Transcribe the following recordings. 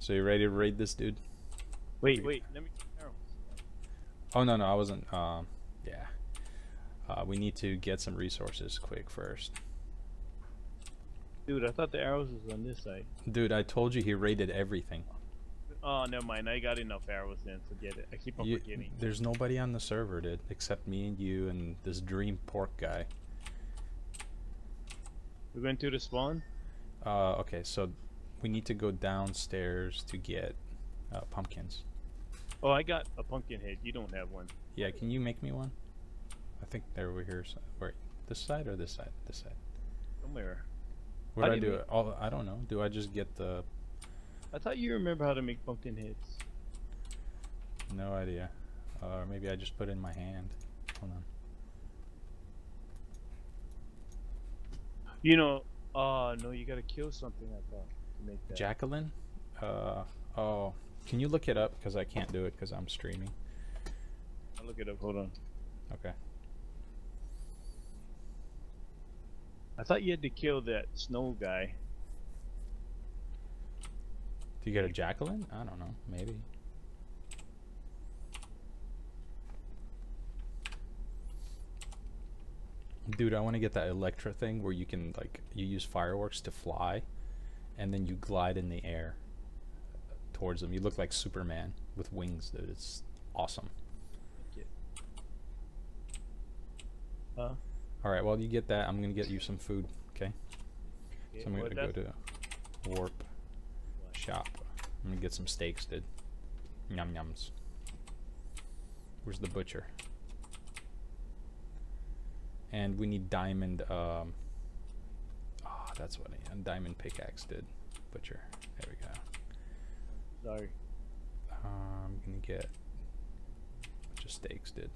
So you ready to raid this dude? Wait, let me arrows. Oh no, I wasn't. Yeah. We need to get some resources quick first. Dude, I thought the arrows was on this side. Dude, I told you he raided everything. Oh, never mind. I got enough arrows then. Forget it. I keep on forgetting. There's nobody on the server, dude, except me and you and this Dream Pork guy. We're going to the spawn? Okay, so we need to go downstairs to get pumpkins. Oh, I got a pumpkin head. You don't have one. Yeah, can you make me one? I think they're over here. Wait, this side or this side? This side. Somewhere. What do I do? Oh, I don't know. Do I just get the... I thought you remember how to make pumpkin heads. No idea. Or maybe I just put it in my hand. Hold on. You know, no, you gotta kill something, I thought, to make that. Jacqueline? Oh, can you look it up? Because I can't do it because I'm streaming. I'll look it up, hold on. Okay. I thought you had to kill that snow guy. Do you get a Jacqueline? I don't know. Maybe. Dude, I want to get that Electra thing where you can, like, you use fireworks to fly and then you glide in the air towards them. You look like Superman with wings, dude. It's awesome. Huh? Alright, well, you get that. I'm going to get you some food, okay? So I'm going to go to Warp Shop. I'm going to get some steaks, dude. Yum yums. Where's the butcher? And we need diamond, oh, that's what I need. A diamond pickaxe, dude. Butcher. There we go. Sorry. I'm gonna get a bunch of steaks, dude.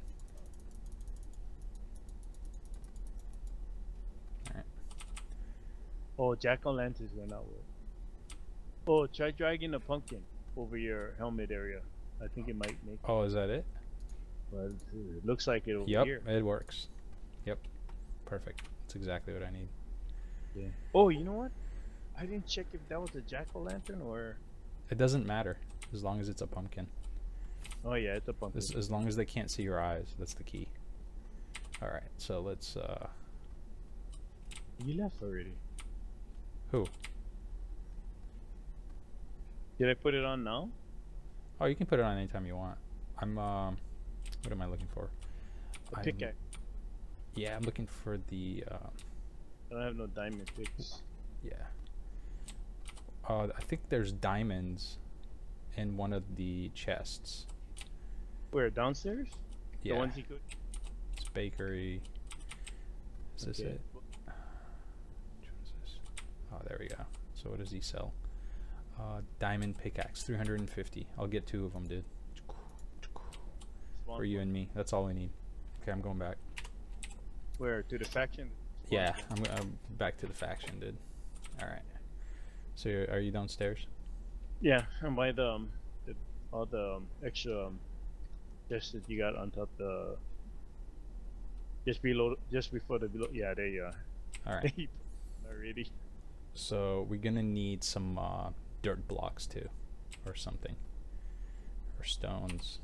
Alright. Oh, jack-o'-lanterns went out with. Oh, try dragging a pumpkin over your helmet area. I think it might make. Oh, is that it? Well, it looks like it over here. Yep, it works. Yep. Perfect. That's exactly what I need. Yeah. Oh, you know what? I didn't check if that was a jack-o'-lantern or... It doesn't matter as long as it's a pumpkin. Oh yeah, it's a pumpkin. As long as they can't see your eyes, that's the key. Alright, so let's You left already. Who? Did I put it on now? Oh, you can put it on anytime you want. I'm what am I looking for? A pickaxe. Yeah, I'm looking for the I don't have no diamond picks. yeah. I think there's diamonds in one of the chests. Where, downstairs? Yeah. The ones you could... It's bakery. Is this it? Which one is this? Oh, there we go. So what does he sell? Diamond pickaxe, 350. I'll get 2 of them, dude. For you and me. That's all we need. Okay, I'm going back. Where, to the faction? Yeah, I'm back to the faction, dude. All right. So are you downstairs? Yeah, and by the all the extra chests that you got on top the just below, just before the below. Yeah, there you are. All right. Already. So we're gonna need some dirt blocks too, or something, or stones.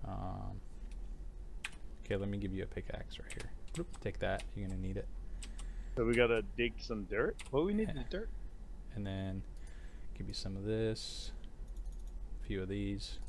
Okay, let me give you a pickaxe right here. Bloop, take that. You're gonna need it. So we gotta dig some dirt. What we need is dirt. And then give you some of this, a few of these,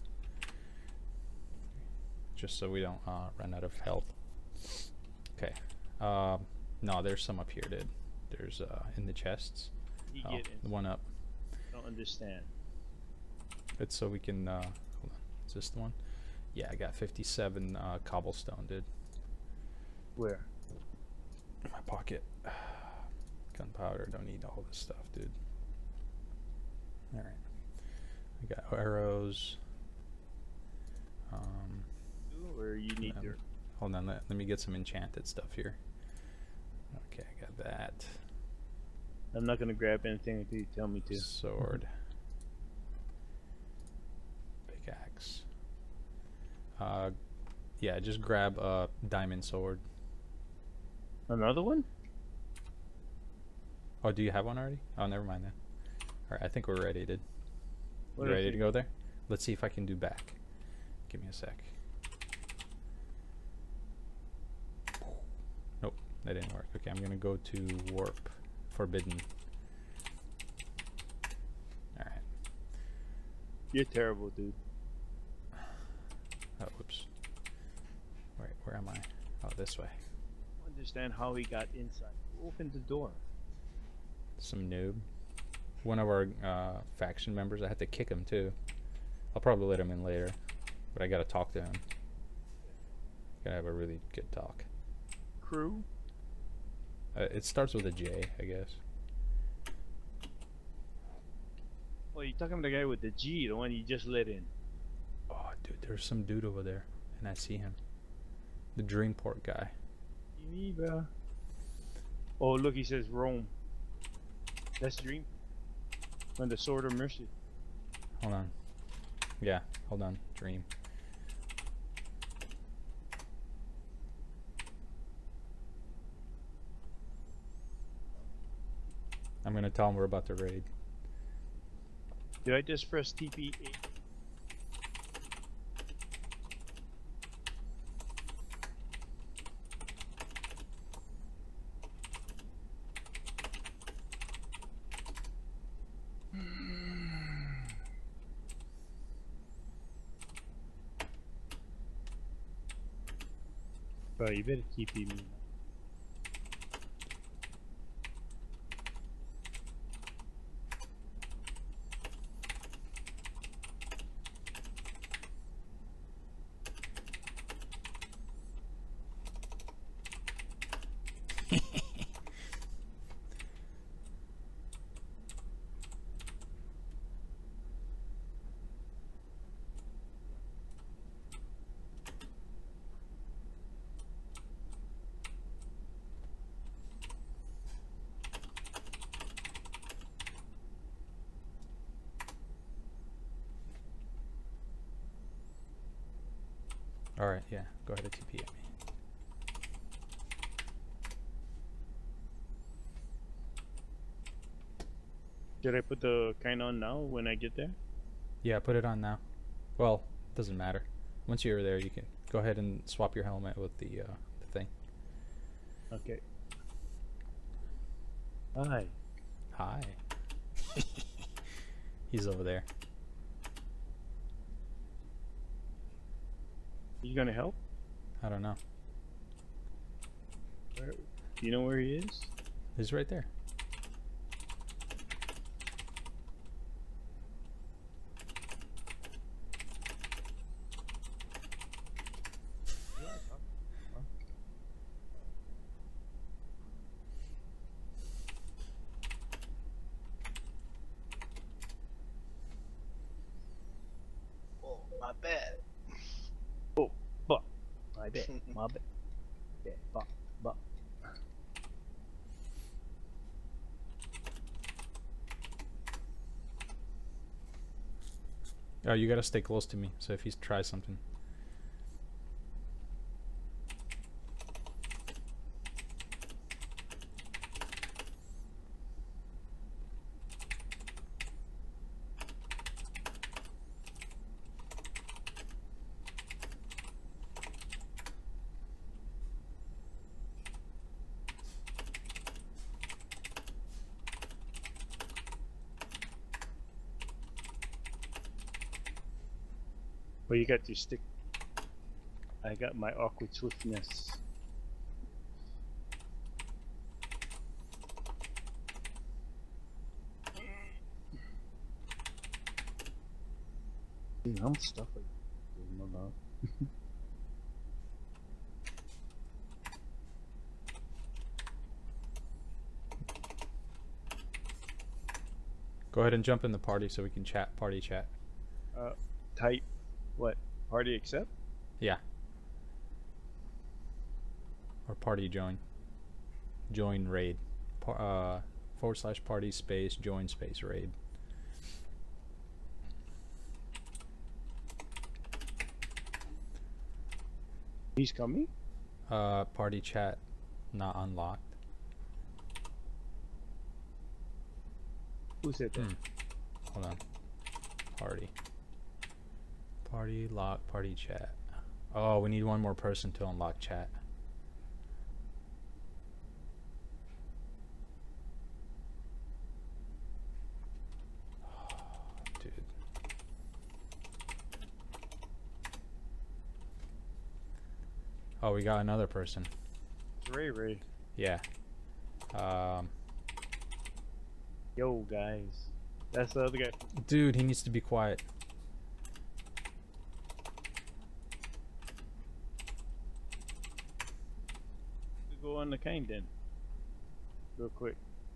just so we don't run out of health. Okay. No, there's some up here, dude. There's in the chests. The one up. I don't understand. It's so we can. Hold on. Is this the one? Yeah, I got 57 cobblestone, dude. Where? In my pocket. Gunpowder. Don't need all this stuff, dude. All right. I got arrows. Where you need dirt. Hold on. Let me get some enchanted stuff here. Okay, I got that. I'm not gonna grab anything until you tell me to. Sword. Pickaxe. Yeah, just grab a diamond sword. Another one? Oh, do you have one already? Oh, never mind then. Alright, I think we're ready, dude. You ready to go there? Let's see if I can do back. Give me a sec. Nope, that didn't work. Okay, I'm gonna go to warp. Forbidden. Alright. You're terrible, dude. Oh, whoops. Wait, where am I? Oh, this way. I don't understand how he got inside. Who opened the door? Some noob. One of our faction members. I had to kick him too. I'll probably let him in later, but I gotta talk to him. Gotta have a really good talk. Crew? It starts with a J, I guess. Well, you're talking about the guy with the G, the one you just let in. Oh, dude, there's some dude over there, and I see him. The Dreamport guy. Geneva. Oh, look, he says Rome. That's Dream. On the Sword of Mercy. Hold on. Yeah, hold on. Dream. I'm gonna tell him we're about to raid. Did I just press TP8? Bro, you better TP me. Alright, yeah, go ahead and TP at me. Should I put the kind on now when I get there? Yeah, put it on now. Well, doesn't matter. Once you're there, you can go ahead and swap your helmet with the thing. Okay. Hi. Hi. He's over there. You gonna help? I don't know. Where, do you know where he is? He's right there. Oh, my bad. Oh, fuck. My bad. My bad. Yeah, fuck. Fuck. Oh, you gotta stay close to me, so if he tries something. Well, you got your stick. I got my awkward swiftness. Dude, how much stuff are you doing about? Go ahead and jump in the party so we can chat, party chat. Type what? Party accept? Yeah. Or party join. Join raid. /party space join space raid. He's coming? Party chat not unlocked. Who said that? Hold on. Party. Party, lock, party chat. Oh, we need one more person to unlock chat. Dude. Oh, we got another person. Ray. Yeah. Yo, guys. That's the other guy. Dude, he needs to be quiet. Go on the cane then. Real quick.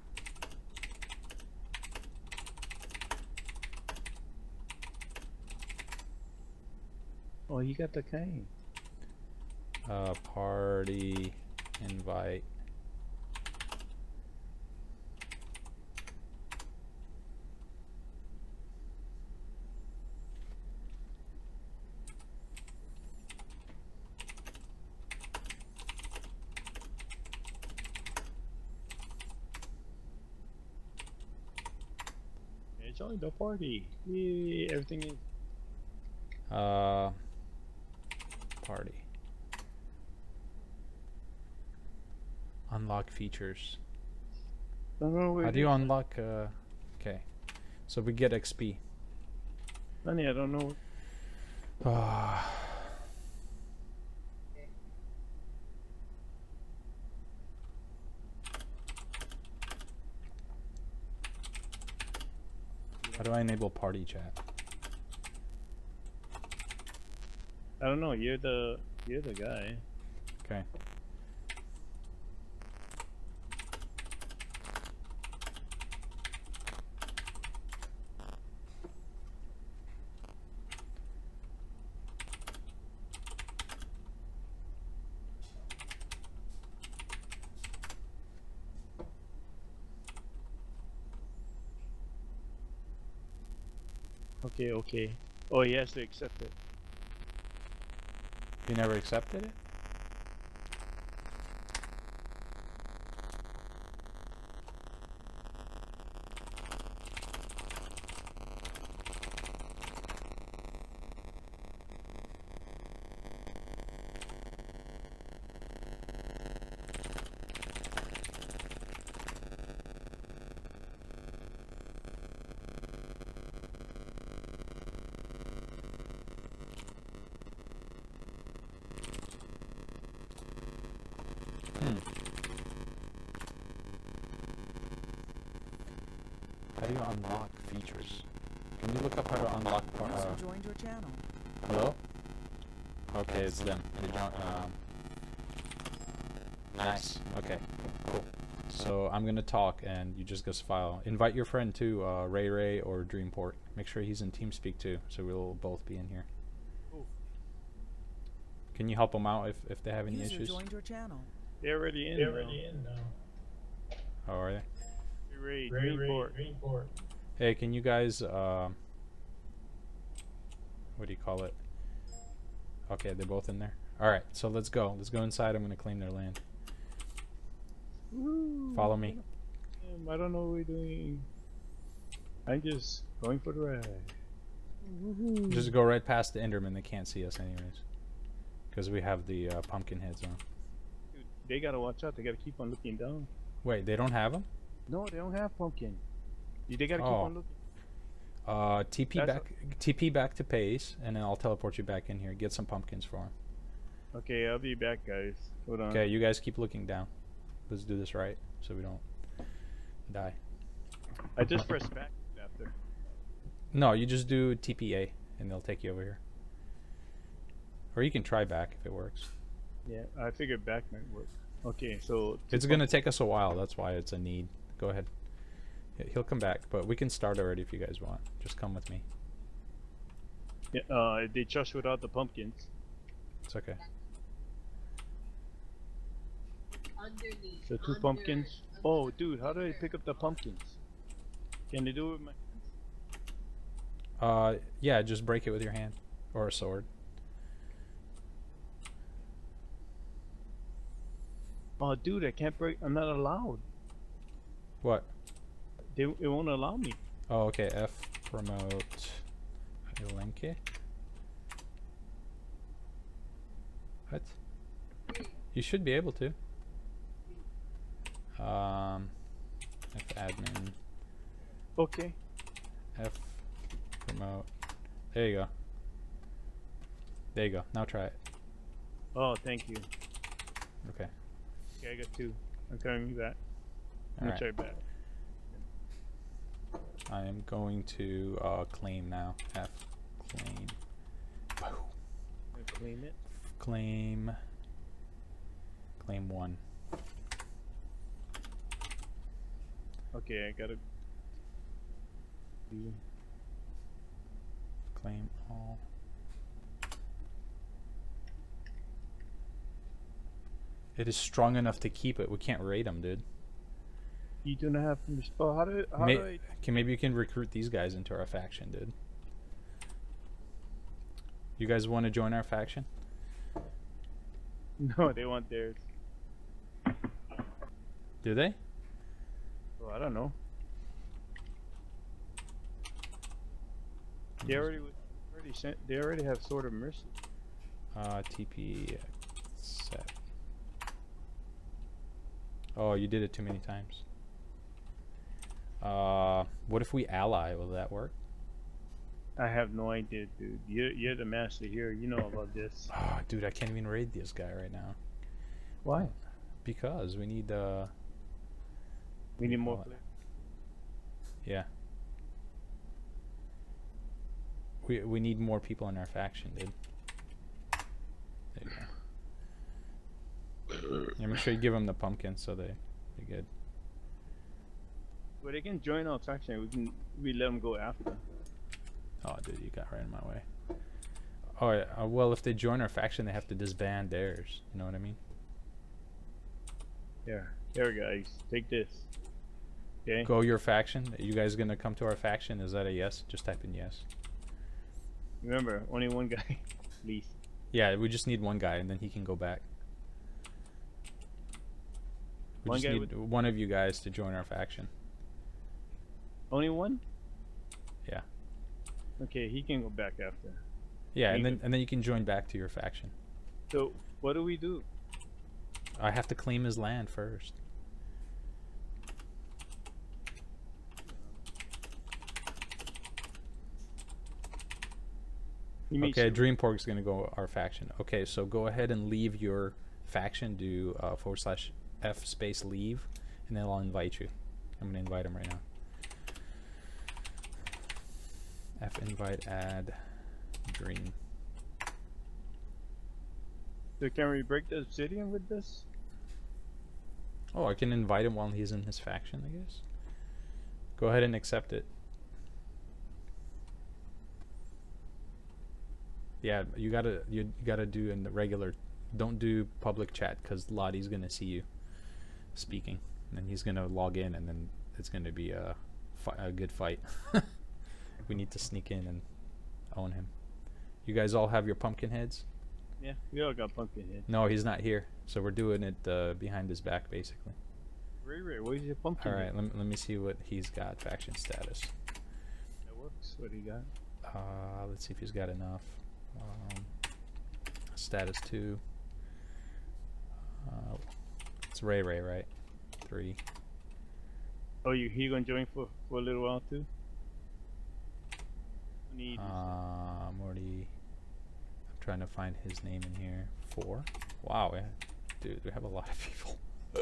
Oh, you got the cane. Party invite. Join the party. Yay, everything is. Party. Unlock features. How do you unlock? Okay, so we get XP. Honey, I don't know. How do I enable party chat? I don't know. You're the guy. Okay. Okay. Oh, he has to accept it. You never accepted it? How do you unlock features? Can you look up how to unlock? Joined your channel. Hello? Okay, it's them. They nice. Okay, cool. So I'm gonna talk, and you just go file. Invite your friend too, Ray or Dreamport. Make sure he's in TeamSpeak too, so we'll both be in here. Cool. Can you help them out if they have any User issues? joined your channel. They're already in. Oh, are they? Ray, Dreamport. Hey, can you guys, what do you call it? Okay, they're both in there. Alright, so let's go. Let's go inside. I'm going to claim their land. Woo. Follow me. I don't know what we're doing. I'm just going for the ride. Just go right past the Enderman. They can't see us anyways. Because we have the pumpkin heads on. Dude, they gotta watch out. They gotta keep on looking down. Wait, they don't have them? No, they don't have pumpkin. They gotta keep on looking. TP back to Pace, and then I'll teleport you back in here. Get some pumpkins for him. Okay, I'll be back, guys. Hold on. Okay, you guys keep looking down. Let's do this right, so we don't die. I just press back after. No, you just do TPA, and they'll take you over here. Or you can try back if it works. Yeah, I figured back might work. Okay, so It's gonna take us a while. That's why it's a need. Go ahead. He'll come back, but we can start already if you guys want. Just come with me. Yeah, they just without the pumpkins. It's okay. Underneath. So two pumpkins. Oh, dude, how do I pick up the pumpkins? Can they do it with my? Yeah, just break it with your hand or a sword. Oh, dude, I can't break. I'm not allowed. What? It won't allow me. Oh, okay. F promote Yolenke? What? You should be able to. F admin. Okay. F promote. There you go. There you go. Now try it. Oh, thank you. Okay. Okay, I got 2. I'm coming back. I'm Alright. gonna try back. I am going to claim now. F claim. I'm gonna claim it. Claim. Claim 1. Okay, I gotta do. Claim all. It is strong enough to keep it. We can't raid them, dude. You do not have to. Oh, how do I? Maybe you can recruit these guys into our faction, dude. You guys want to join our faction? No, they want theirs. Do they? Oh, I don't know. They already sent. They already have Sword of Mercy. TP set. Oh, you did it too many times. What if we ally? Will that work? I have no idea, dude. You're the master here. You know about this. Oh, dude, I can't even raid this guy right now. Why? Because we need We need more players. Yeah. We need more people in our faction, dude. There you go. Yeah, make sure you give them the pumpkin so they're good. Well, they can join our faction. We let them go after. Oh, dude, you got right in my way. Oh, yeah. Well, if they join our faction, they have to disband theirs. You know what I mean? Yeah. Here, guys. Take this. Okay. Go your faction. You guys gonna come to our faction? Is that a yes? Just type in yes. Remember, only one guy, please. Yeah, we just need one guy, and then he can go back. We One just guy need one of you guys to join our faction. Only one? Yeah. Okay, he can go back after. Yeah, He and then you can join back to your faction. So, what do we do? I have to claim his land first. Okay, Dreampork's gonna go our faction. Okay, so go ahead and leave your faction. Do /F space leave, and then I'll invite you. I'm gonna invite him right now. F invite add Dream. So can we break the obsidian with this? Oh, I can invite him while he's in his faction, I guess. Go ahead and accept it. Yeah, you gotta do in the regular. Don't do public chat because Lottie's gonna see you speaking, and then he's gonna log in, and then it's gonna be a good fight. We need to sneak in and own him. You guys all have your pumpkin heads? Yeah, we all got pumpkin heads. No, he's not here, so we're doing it behind his back, basically. Ray, where's your pumpkin? All right, let me see what he's got. Faction status. That works. What do you got? Let's see if he's got enough. Status 2. It's Ray, right? 3. Oh, he gonna join for a little while too? Need Morty. I'm trying to find his name in here. 4. Wow, yeah. Dude, we have a lot of people.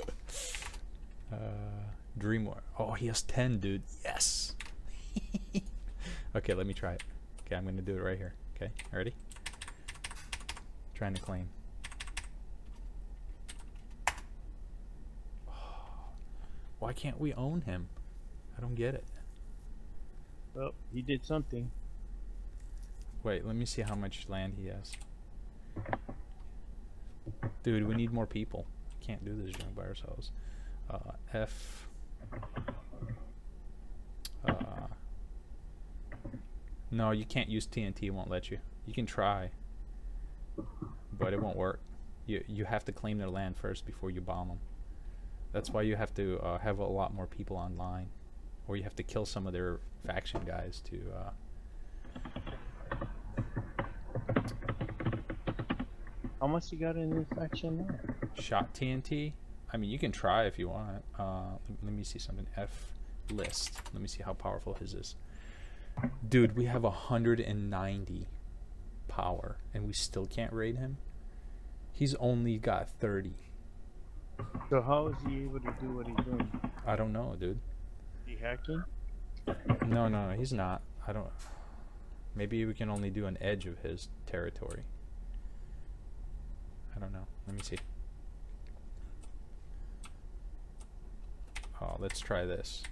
Dreamwar. Oh, he has 10, dude. Yes. Okay, let me try it. Okay, I'm gonna do it right here. Okay, ready? Trying to claim. Why can't we own him? I don't get it. Well, he did something. Wait, let me see how much land he has. Dude, we need more people. Can't do this junk by ourselves. F. No, you can't use TNT. It won't let you. You can try, but it won't work. You have to claim their land first before you bomb them. That's why you have to have a lot more people online, or you have to kill some of their faction guys to How much you got in this faction now? Shot TNT. I mean, you can try if you want. Let me see something. F list. Let me see how powerful his is. Dude, we have 190 power, and we still can't raid him. He's only got 30. So how is he able to do what he's doing? I don't know, dude. Is he hacking? No, he's not. I don't. Maybe we can only do an edge of his territory. I don't know. Let me see. Oh, let's try this.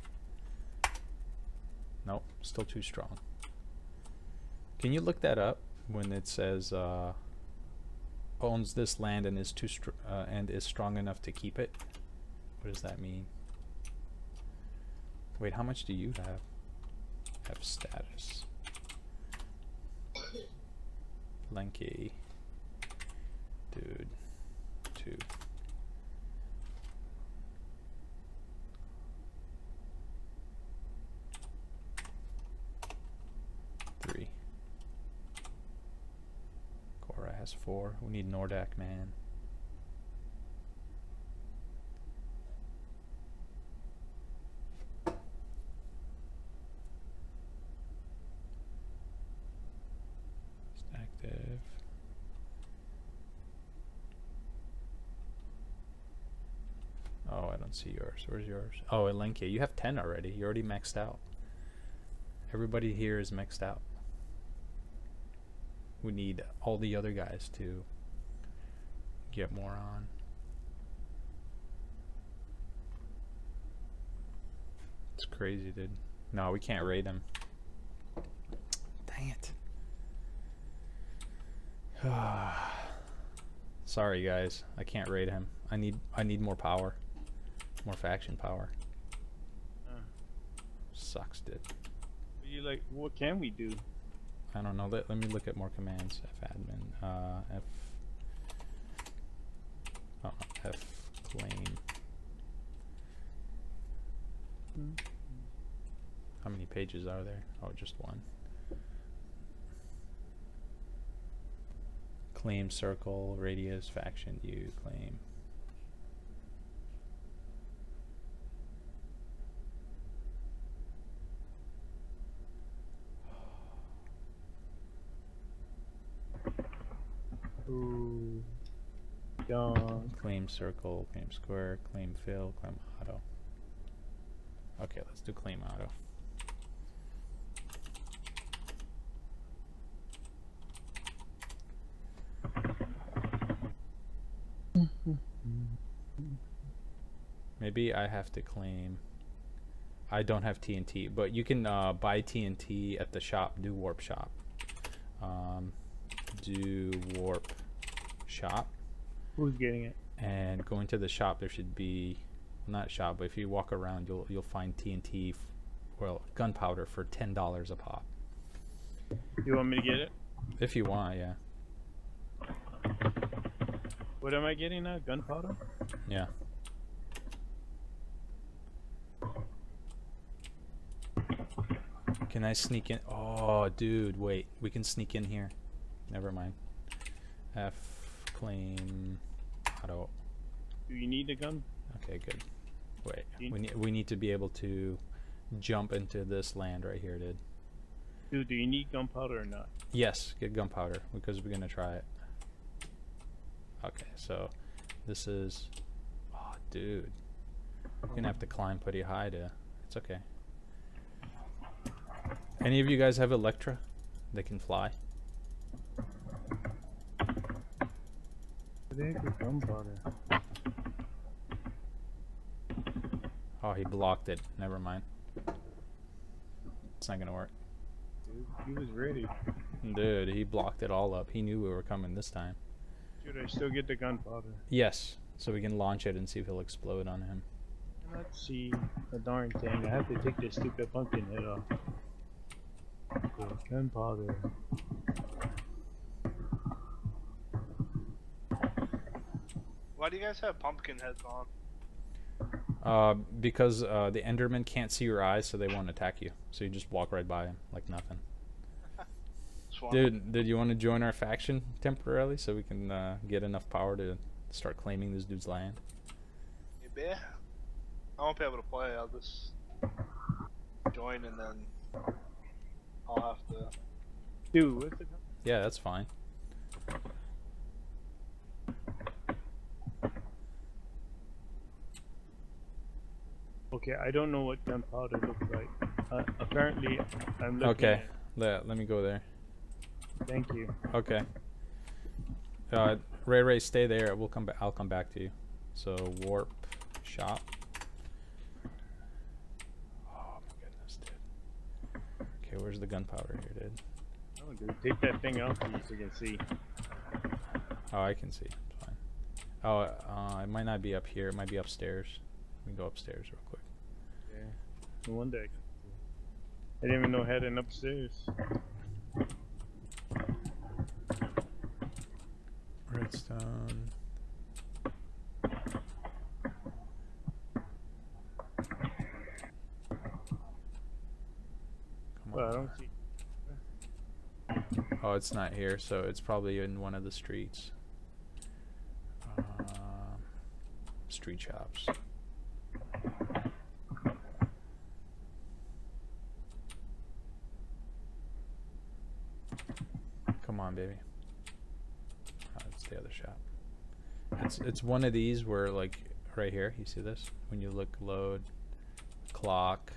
Nope, still too strong. Can you look that up when it says owns this land and is is strong enough to keep it? What does that mean? Wait, how much do you have? Have status. Lenky. Dude. 2. Cora has 4. We need Nordak, man. It's active. Oh, I don't see yours. Where's yours? Oh, Elenke, you have 10 already. You're already maxed out. Everybody here is maxed out. We need all the other guys to get more on. It's crazy, dude. No, we can't raid him. Dang it. Sorry, guys. I can't raid him. I need more power. More faction power. Sucks, dude. You like, what can we do? I don't know. Let me look at more commands. Fadmin. F claim. How many pages are there? Oh, just one. Claim circle, radius, faction, view, claim. Ooh. Done. Claim circle, claim square, claim fill, claim auto. Okay, let's do claim auto. Maybe I have to claim. I don't have TNT, but you can buy TNT at the shop. Do warp shop. Do warp shop. Who's getting it? And go into the shop. There should be, not shop, but if you walk around, you'll find TNT, well, gunpowder for $10 a pop. You want me to get it? If you want, yeah. What am I getting now? Gunpowder? Yeah. Can I sneak in? Oh, dude, wait. We can sneak in here. Never mind. F claim auto. Do you need a gun? Okay, good. Wait, we need to be able to jump into this land right here, dude. Dude, do you need gunpowder or not? Yes, get gunpowder because we're gonna try it. Okay, so this is. Oh, dude, we're gonna have to climb pretty high to. It's okay. Any of you guys have Electra? They can fly. They have gunpowder. Oh, he blocked it. Never mind. It's not gonna work. Dude, he was ready. Dude, he blocked it all up. He knew we were coming this time. Should I still get the gunpowder? Yes, so we can launch it and see if he'll explode on him. Let's see the darn thing. I have to take this stupid pumpkin head off. Gunpowder. Why do you guys have pumpkin heads on? Because the Enderman can't see your eyes, so they won't attack you. So you just walk right by him like nothing. one. Dude, did you want to join our faction temporarily so we can get enough power to start claiming this dude's land? Maybe. I won't be able to play. I'll just join and then I'll have to. Dude, what's it? Yeah, that's fine. Okay, I don't know what gunpowder looks like. Apparently, I'm looking. Okay, let me go there. Thank you. Okay. Ray, stay there. We'll come back. I'll come back to you. So warp shop. Oh my goodness, dude. Okay, where's the gunpowder here, dude? Oh, dude, take that thing out please so you can see. Oh, I can see. It's fine. Oh, it might not be up here. It might be upstairs. Let me go upstairs real quick. Yeah. No wonder. I didn't even know heading upstairs. Redstone. Come Well, I on. don't see. Oh, it's not here, so it's probably in one of the streets. Street shops. Come on, baby. Oh, it's the other shop. It's one of these where, like, right here. You see this? When you look, load, clock.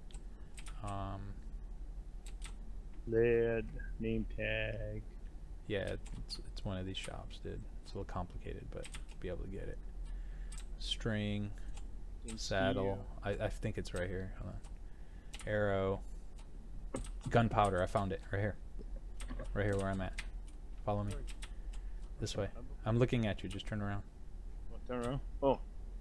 Lead, name tag. Yeah, it's one of these shops, dude. It's a little complicated, but be able to get it. String, saddle. I think it's right here. Hold on. Arrow, gunpowder. I found it right here. Right here where I'm at. Follow me. This way. I'm looking at you. Just turn around. What, turn around? Oh.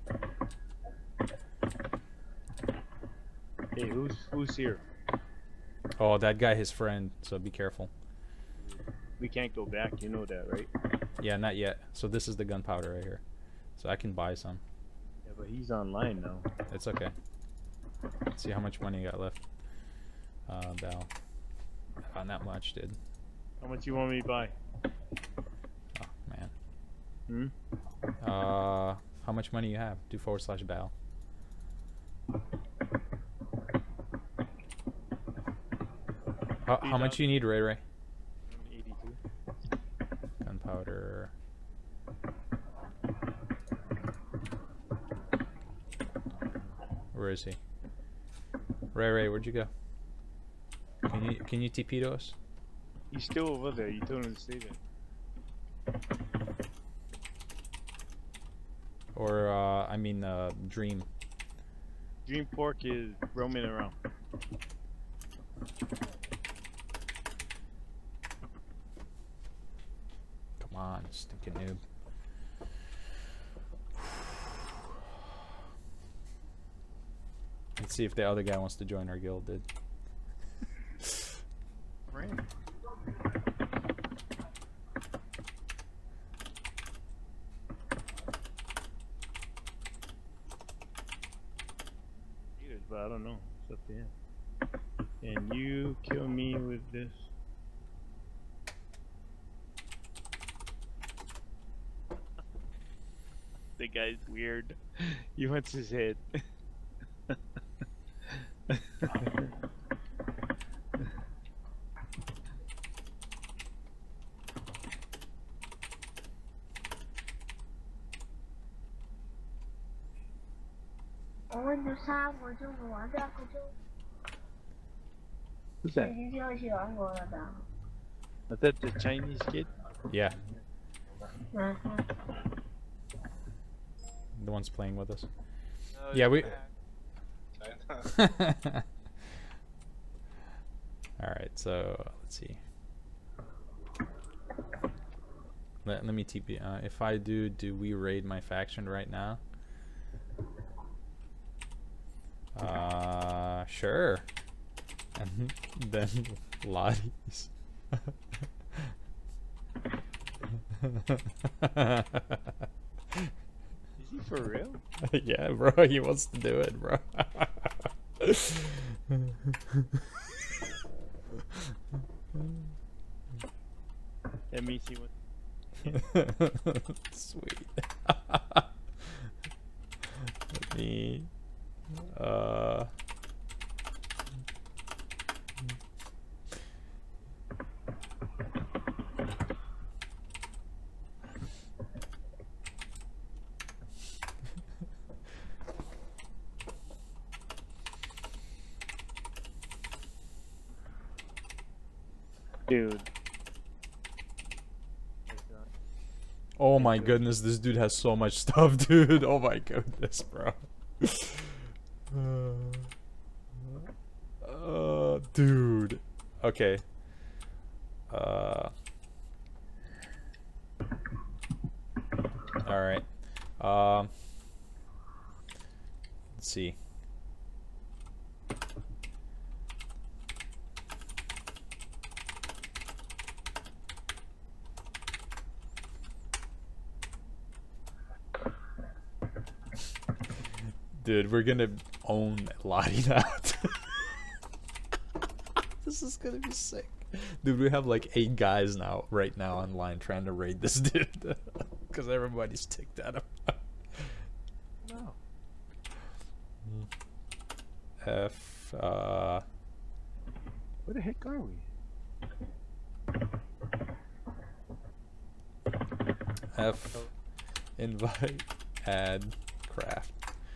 Hey, who's here? Oh, that guy, his friend. So be careful. We can't go back. You know that, right? Yeah, not yet. So this is the gunpowder right here. So I can buy some. Yeah, but he's online now. It's okay. Let's see how much money you got left. Bell. Not much, dude. How much you want me to buy? Oh man. Hmm? How much money you have? Do /Bal. How much you need, Ray? 82. Gunpowder. Where is he? Ray, where'd you go? Can you TP to us? He's still over there. You told him to stay there. Or I mean Dream. Dream Pork is roaming around. Come on, stinking noob. Let's see if the other guy wants to join our guild, dude. Right. But I don't know. It's up to him. And you kill me with this. The guy's weird. He wants his head. Who's that? Is that the Chinese kid? Yeah. The one's playing with us. No, Yeah, we. China. Alright, so let's see. Let me TP. If I do we raid my faction right now? Sure. And then Lottie's. Is he for real? Yeah, bro, he wants to do it, bro. me see what. Sweet. Let me. Dude. Oh my goodness, this dude has so much stuff, dude. Oh my goodness, bro. Dude. Okay. Alright. Let's see. Dude, we're gonna own Lottie now. This is gonna be sick. Dude, we have like 8 guys now, right now online trying to raid this dude. Because everybody's ticked at him. No. F, Where the heck are we? F, invite, add, craft.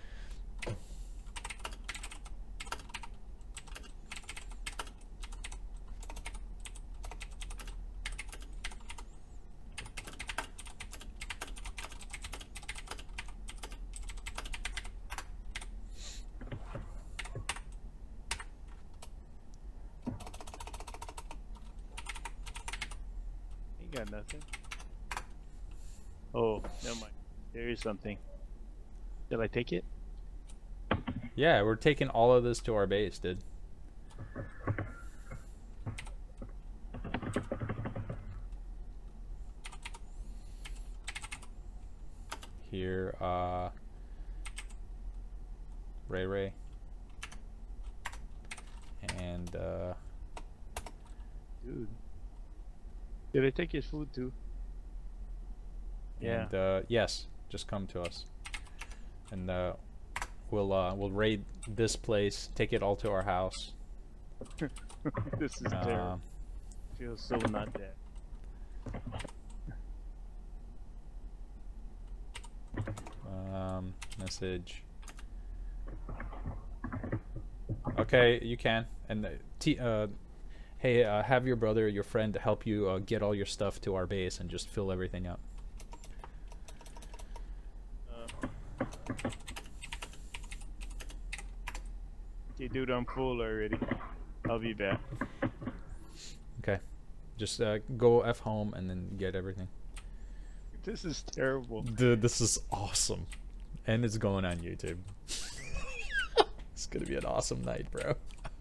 Got nothing. Oh, never mind. There is something. Did I take it? Yeah, we're taking all of this to our base, dude. Here, Ray. And, Dude. Did I take his food too? Yeah. And, yes, just come to us. And, we'll raid this place, take it all to our house. This is terrible. Feels so not dead. Message. Okay, you can. And hey, have your brother or your friend help you get all your stuff to our base and just fill everything up. Okay, dude, I'm full already. I'll be back. Okay. Just go F home and then get everything. This is terrible. Dude, this is awesome. And it's going on YouTube. It's gonna be an awesome night, bro.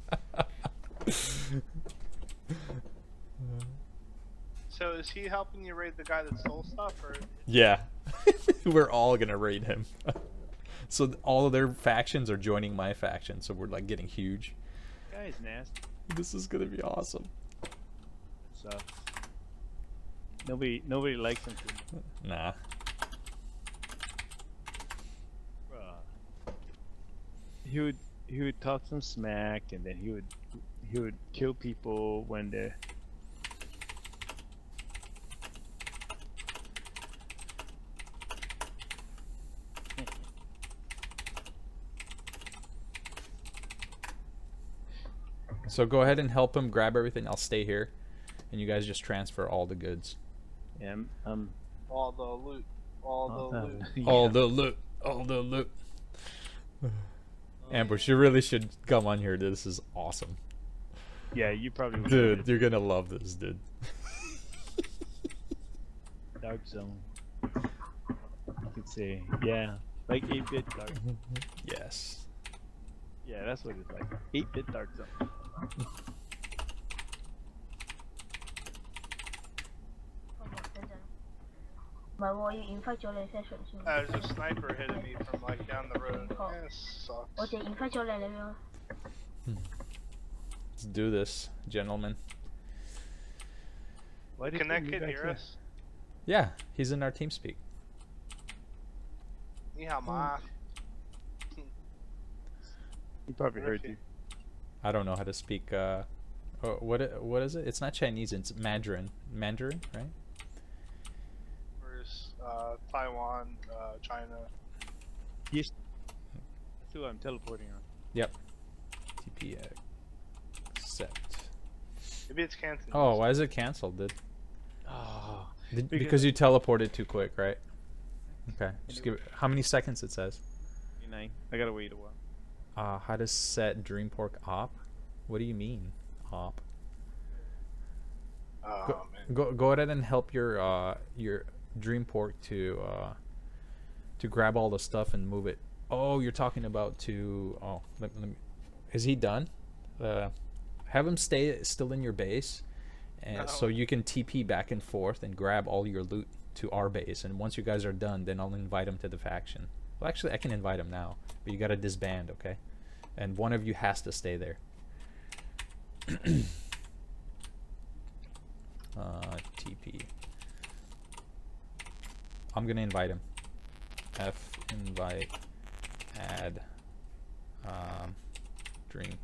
So is he helping you raid the guy that stole stuff, or? Yeah. We're all gonna raid him. So all of their factions are joining my faction, so we're like getting huge. Guy's nasty. This is gonna be awesome. Sucks. Nobody likes him too much. Nah. He would talk some smack, and then he would kill people when they're. So go ahead and help him grab everything. I'll stay here, and you guys just transfer all the goods. Yeah, All the loot. All the loot. Yeah. All the loot. All the loot. Ambush, you really should come on here. This is awesome. Yeah, you probably would. Dude, you're gonna love this, dude. Dark Zone. You could say, yeah, like 8-bit Dark Zone. Yes. Yeah, that's what it's like. 8-bit Dark Zone. There's There's a sniper hitting me from like down the road. Yeah, sucks. Let's do this, gentlemen. Why did Can that you kid back hear here? us? Yeah, he's in our TeamSpeak. Ni hao ma. He probably heard you. I don't know how to speak. What is it? It's not Chinese. It's Mandarin. Mandarin, right? Where's Taiwan, China? Yes. That's who I'm teleporting on. Yep. TP accept. Maybe it's Canton. Oh, why is it canceled, dude? Oh. Because you teleported too quick, right? Okay. Just give it. How many seconds it says? 9. I gotta wait a while. How to set Dreampork op? What do you mean, op? Oh man. Go ahead and help your Dreampork to grab all the stuff and move it. Oh, you're talking about to. Oh, let me, is he done? Have him stay still in your base, and so you can TP back and forth and grab all your loot to our base. And once you guys are done, then I'll invite him to the faction. Well, actually, I can invite him now, but you gotta disband, okay? And one of you has to stay there. TP. I'm gonna invite him. F invite add dream.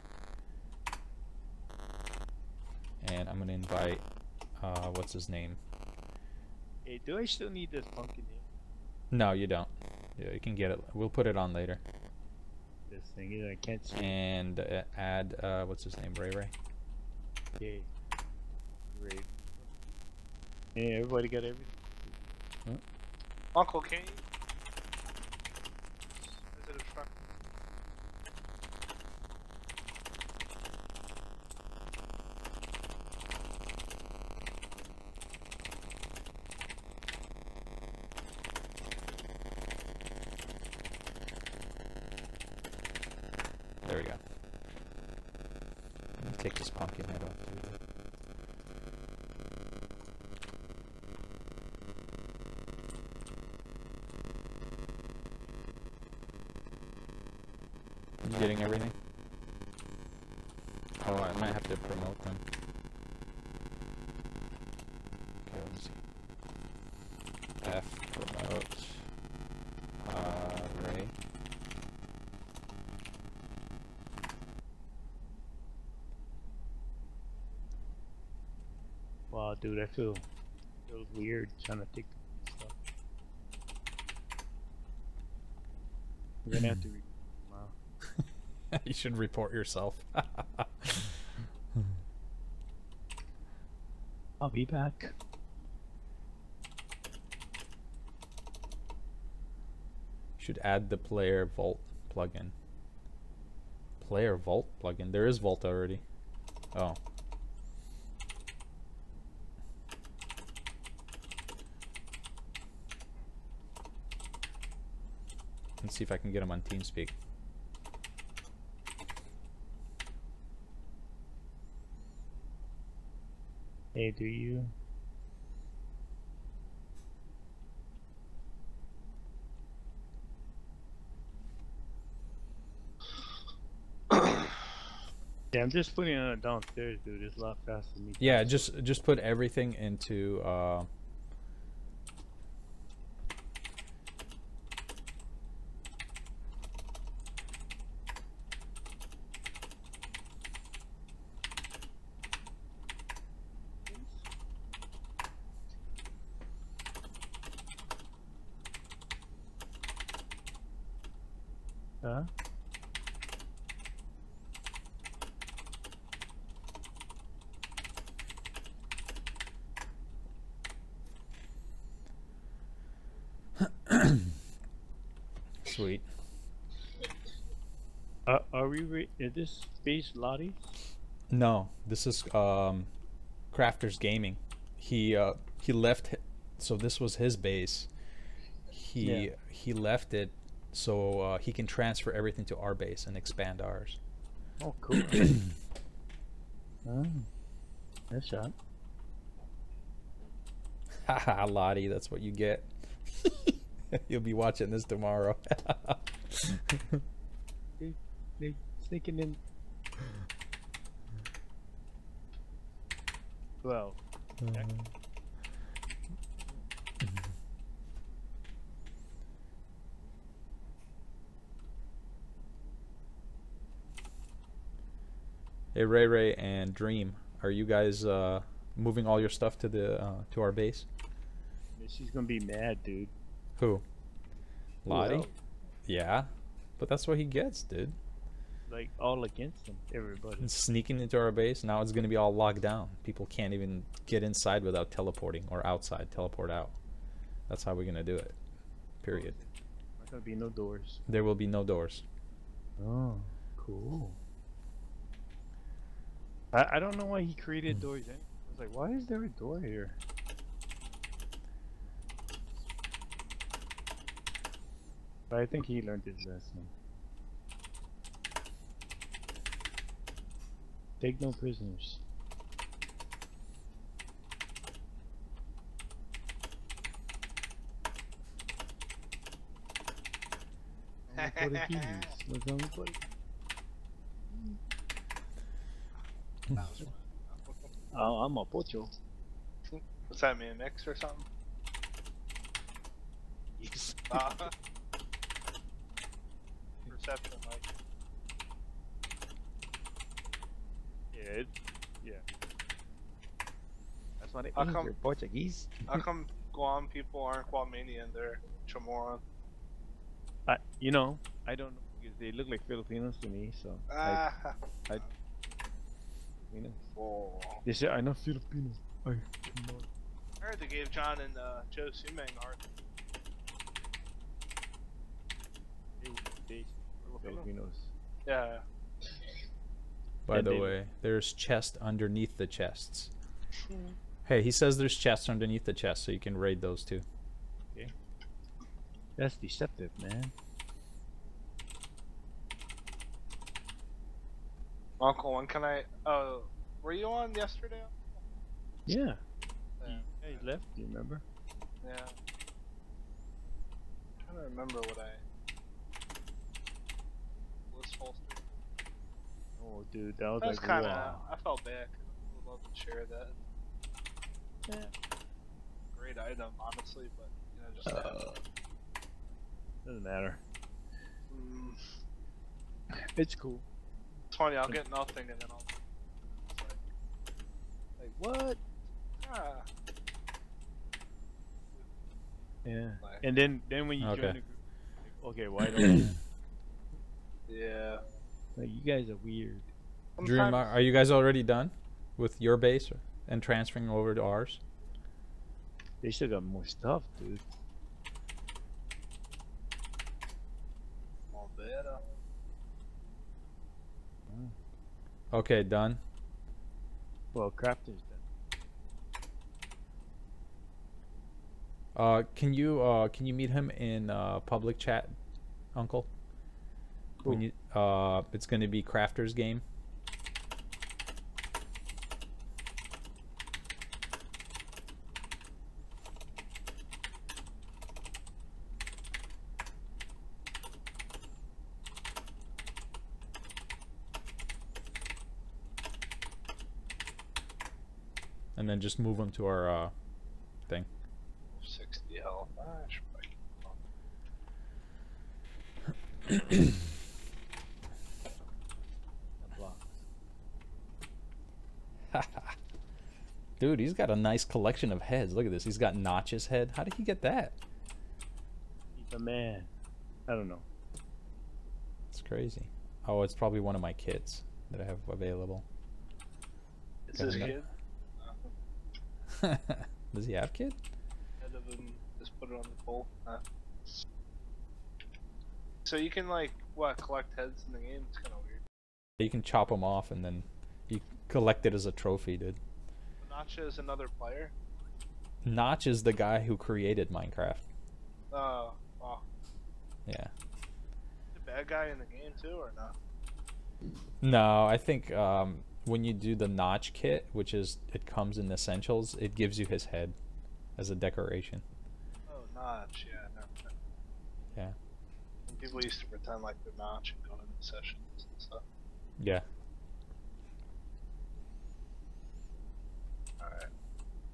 And I'm gonna invite what's his name? Hey, do I still need this pumpkin here? No, you don't. Yeah, you can get it. We'll put it on later. This thing here, I can't see. And add what's his name? Ray Ray. Okay. Great. Hey, everybody got everything? Uncle, can you? Is it a truck? There we go. Let me take this pumpkin head off. You getting everything? Oh, I might have to promote them. Okay, let's see. F promote. Ray. Wow, dude, I feel weird trying to take stuff. We're gonna have to. Wow. You should report yourself. I'll be back. Should add the player vault plugin. Player vault plugin. There is vault already. Oh. Let's see if I can get him on TeamSpeak. Hey, do you? Yeah, I'm just putting it downstairs, dude. It's a lot faster than me. Yeah, just put everything into Huh? Sweet. Are we? Is this Space Lottie? No, this is Crafters Gaming. He left. So this was his base. He left it so he can transfer everything to our base and expand ours. Oh, cool. Oh, nice shot. Haha, Lottie, that's what you get. You'll be watching this tomorrow. They sneaking in. Well, Hey, Ray Ray and Dream, are you guys moving all your stuff to the to our base? She's gonna be mad, dude. Who? Lottie? else? Yeah, but that's what he gets, dude. Like all against them, everybody. And sneaking into our base. Now it's gonna be all locked down. People can't even get inside without teleporting, or outside teleport out. That's how we're gonna do it. Period. There's gonna be no doors. There will be no doors. Oh, cool. I don't know why he created doors. I was like, why is there a door here? But I think he learned his lesson. Take no prisoners. Look on the plate. Oh, I'm a pocho. What's that mean? Mix or something? Yes. Perception, like. Yeah. That's what it How means. come- You're Portuguese. How come Guam people aren't Guamanian? They're Chamorro. You know, I don't know because they look like Filipinos to me. So Ah. Filipinos. Whoa. They say I'm not Filipino. I heard they gave John and Joe Sumang art. Filipinos. Yeah. By And the they- way, there's chest underneath the chests. Hey, he says there's chests underneath the chest, so you can raid those too. That's deceptive, man. Uncle, when can I? Oh, were you on yesterday? Yeah. Yeah. He left. You remember? Yeah. I'm trying to remember what I. Blissful. Oh, dude, that was That's like kind of. wow. I felt bad. 'Cause I would love to share that. Yeah. Great item, honestly, but you know, just. Doesn't matter. Mm, It's cool. it's funny. I'll get nothing, and then I'll. It's Like what? ah. Yeah. Like, And then when you Okay. join the group, like, okay, why don't yeah. like you guys are weird. Dream, Sometimes- are you guys already done with your base and transferring over to ours? They still got more stuff, dude. All better. Okay, done. Well, crafters then. Can you meet him in public chat, Uncle? When you it's gonna be Crafter's game. And then just move him to our thing. 60 health. Ah, I should probably- That blocks. Dude, he's got a nice collection of heads. Look at this. He's got Notch's head. How did he get that? He's a man. I don't know. It's crazy. Oh, it's probably one of my kits that I have available. Is this Got kid? Does he have kid? Head of him, just put it on the pole. So you can like what collect heads in the game? It's kind of weird. You can chop them off and then you collect it as a trophy, dude. Nacha is another player. Notch is the guy who created Minecraft. Oh, wow. Yeah. The bad guy in the game too, or not? No, I think when you do the Notch kit, which is it comes in essentials, it gives you his head as a decoration. Oh, Notch. Yeah, no. Yeah. And people used to pretend like they're Notch and go into sessions and stuff. Yeah. Alright.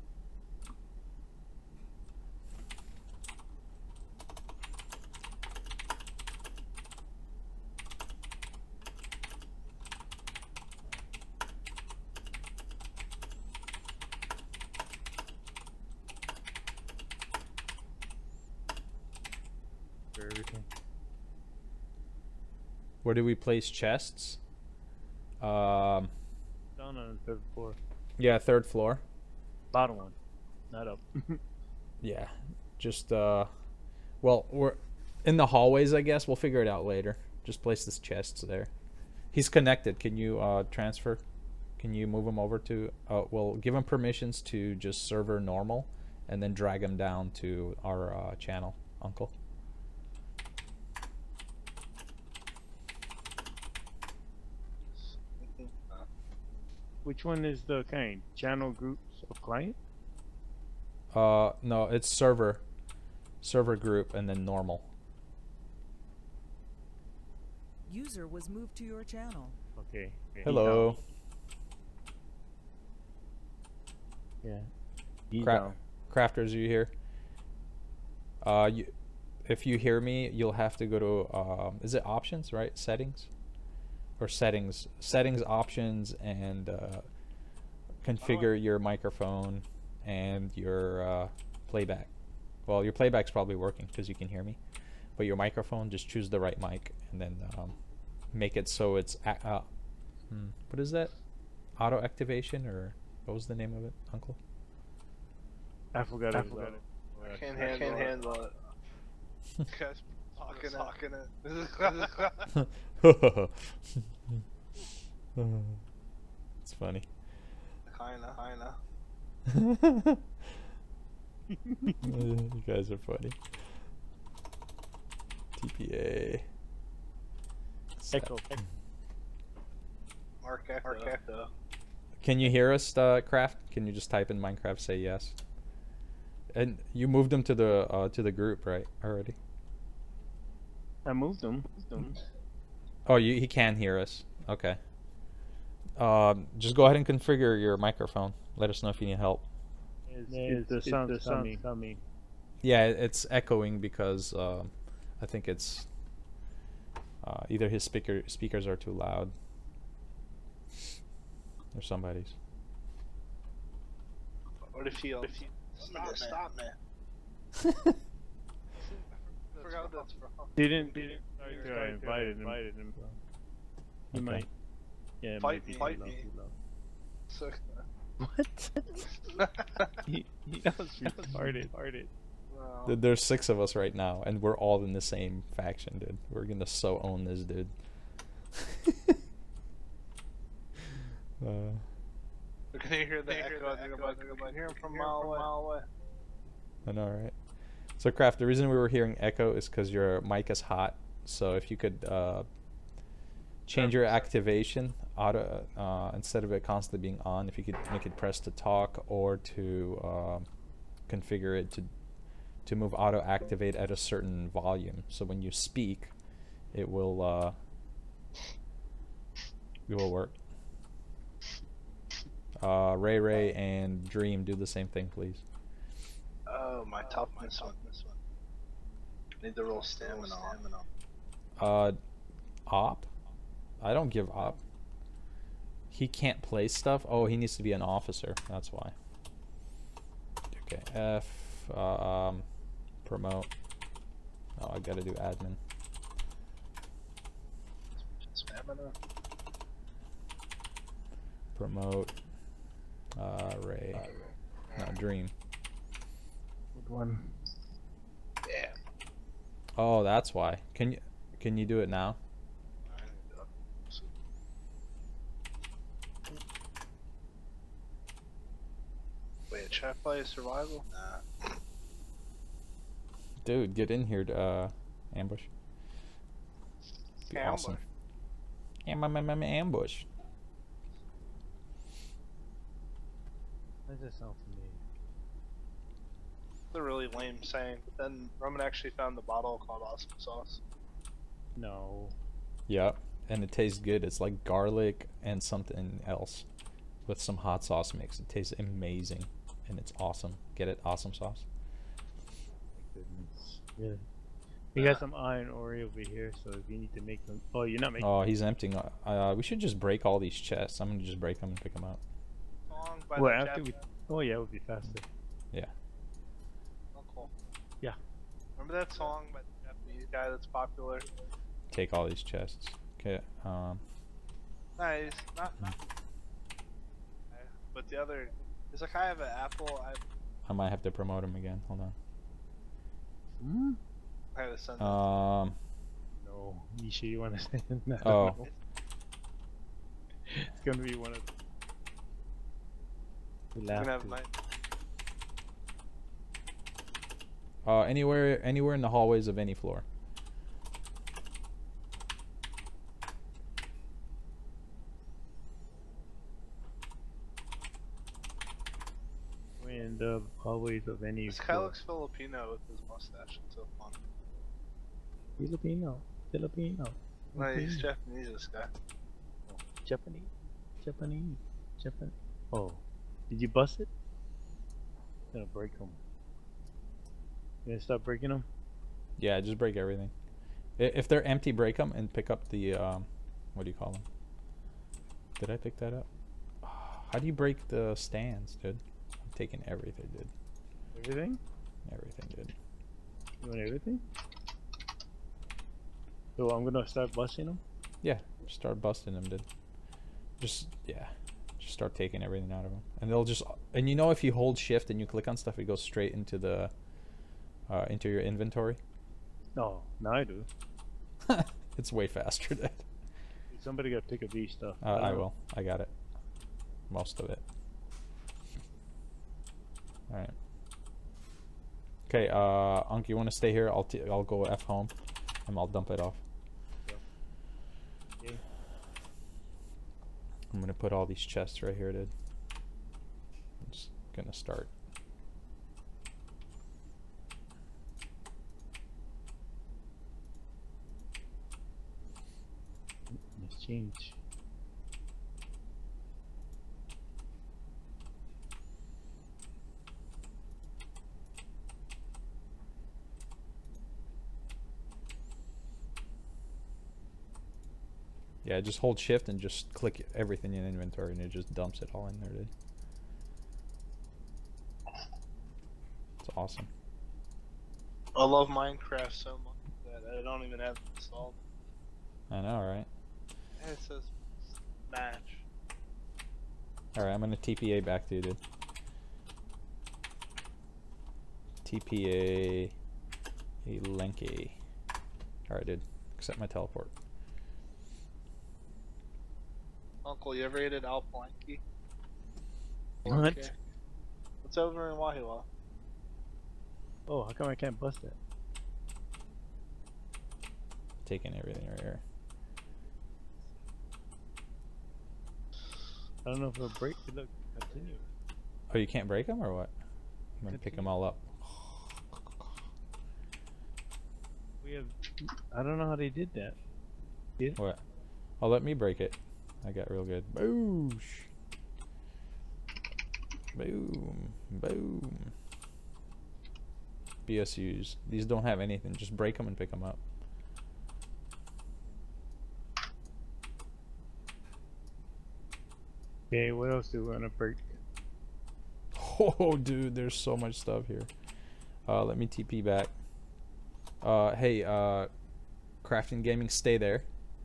Where do we place chests? Down on the third floor. Yeah, third floor. Bottom one, not up. Yeah, just well, we're in the hallways, I guess. We'll figure it out later. Just place this chests there. He's connected. Can you transfer? Can you move him over to? Well, give him permissions to just server normal, and then drag him down to our channel, Uncle. Which one is the kind? Channel groups of client? No, it's server group, and then normal. User was moved to your channel. Okay. Hello. Yeah. He's Cra down. Crafters, are you here? If you hear me, you'll have to go to is it options, right? Settings or settings, options, and configure your microphone and your playback. Well, your playback's probably working because you can hear me, but your microphone, just choose the right mic and then make it so it's what is that? Auto activation, or what was the name of it, Uncle? I forgot it. I can't handle it. Guys talking it. It's funny. Kinda. You guys are funny. TPA. Echo. Mark Echo. Can you hear us, Craft? Can you just type in Minecraft, say yes? And you moved him to the group, right? Already. I moved them. Oh, he can hear us. Okay. Just go ahead and configure your microphone. Let us know if you need help. Is the sound coming? Yeah, it's echoing because I think it's either his speakers are too loud or somebody's. What if you stop me? I forgot that's from. Didn't. I invited him. He Okay. might. Yeah, it Fight might be me. too loud. So, What? he was retarded. well, Dude, there's 6 of us right now, and we're all in the same faction, dude. We're gonna so own this, dude. we're gonna hear the echo. I can hear him from a mile away. I know, right? So, Craft, the reason we were hearing echo is because your mic is hot. So if you could change your activation auto instead of it constantly being on, if you could make it press to talk or to configure it to move auto activate at a certain volume. So when you speak, it will work. Ray and Dream, do the same thing, please. Oh, my toughness one. Need the roll stamina. Op? I don't give op. He can't play stuff? Oh, he needs to be an officer. That's why. Okay, F, promote. Oh, I gotta do admin. Stamina. Promote. Ray. No, Dream. Good one. Yeah. Oh, that's why. Can you do it now? Wait, should I play survival? Nah. Dude, get in here to ambush. Be awesome. Ambush. What does that sound familiar? It's a really lame saying, but then Roman actually found the bottle called Awesome Sauce. No. Yep, and it tastes good. It's like garlic and something else with some hot sauce mix. It tastes amazing, and it's awesome. Get it? Awesome sauce. Goodness. Really? We got some iron ore over here, so if you need to make them. Oh, you're not making. Oh, he's emptying. We should just break all these chests. I'm gonna just break them and pick them up. Song by Well, the after we. Oh yeah, it would be faster. Yeah. Oh, cool. Yeah. Remember that song by the Japanese guy that's popular? Take all these chests. Okay. Nice. Not. But the other, there's like I have an apple. I might have to promote him again. Hold on. Hmm? I have a son. No. You sure you want to say no? Oh. It's gonna be one of. I'm gonna have mine. Anywhere in the hallways of any floor. In the hallways of any. This guy looks Filipino with his mustache. It's so fun. Filipino. No, he's Japanese. This guy. Japanese. Oh, did you bust it? I'm gonna break them. You gonna stop breaking them? Yeah, just break everything. If they're empty, break them and pick up the what do you call them? Did I pick that up? How do you break the stands, dude? I'm taking everything, dude. Everything? Everything, dude. You want everything? So I'm gonna start busting them? Yeah, just start busting them, dude. Just start taking everything out of them, and they'll just. And you know, if you hold shift and you click on stuff, it goes straight into the into your inventory. No, now I do. It's way faster, dude. Somebody gotta pick up these stuff. I will. I got it. Most of it. All right. Okay, Unc, you want to stay here? I'll go F home, and I'll dump it off. Okay. I'm gonna put all these chests right here, dude. I'm just gonna start. Let's change. Yeah, just hold shift and just click everything in inventory, and it just dumps it all in there, dude. It's awesome. I love Minecraft so much that I don't even have it installed. I know, right? It says match. Alright, I'm gonna TPA back to you, dude. TPA Elenke. Alright, dude. Accept my teleport. Uncle, you ever ate at Al Palenque? What? Okay. What's over in Wahiwa? Oh, how come I can't bust that? Taking everything right here. I don't know if it'll break. Look, continue. Oh, you can't break them or what? I'm gonna pick them all up. We have. I don't know how they did that. Yeah. What? Oh, let me break it. I got real good. Boosh. Boom. Boom. BSUs. These don't have anything. Just break them and pick them up. Okay, what else do we want to break? Oh, dude, there's so much stuff here. Let me TP back. Hey, Crafting Gaming, stay there.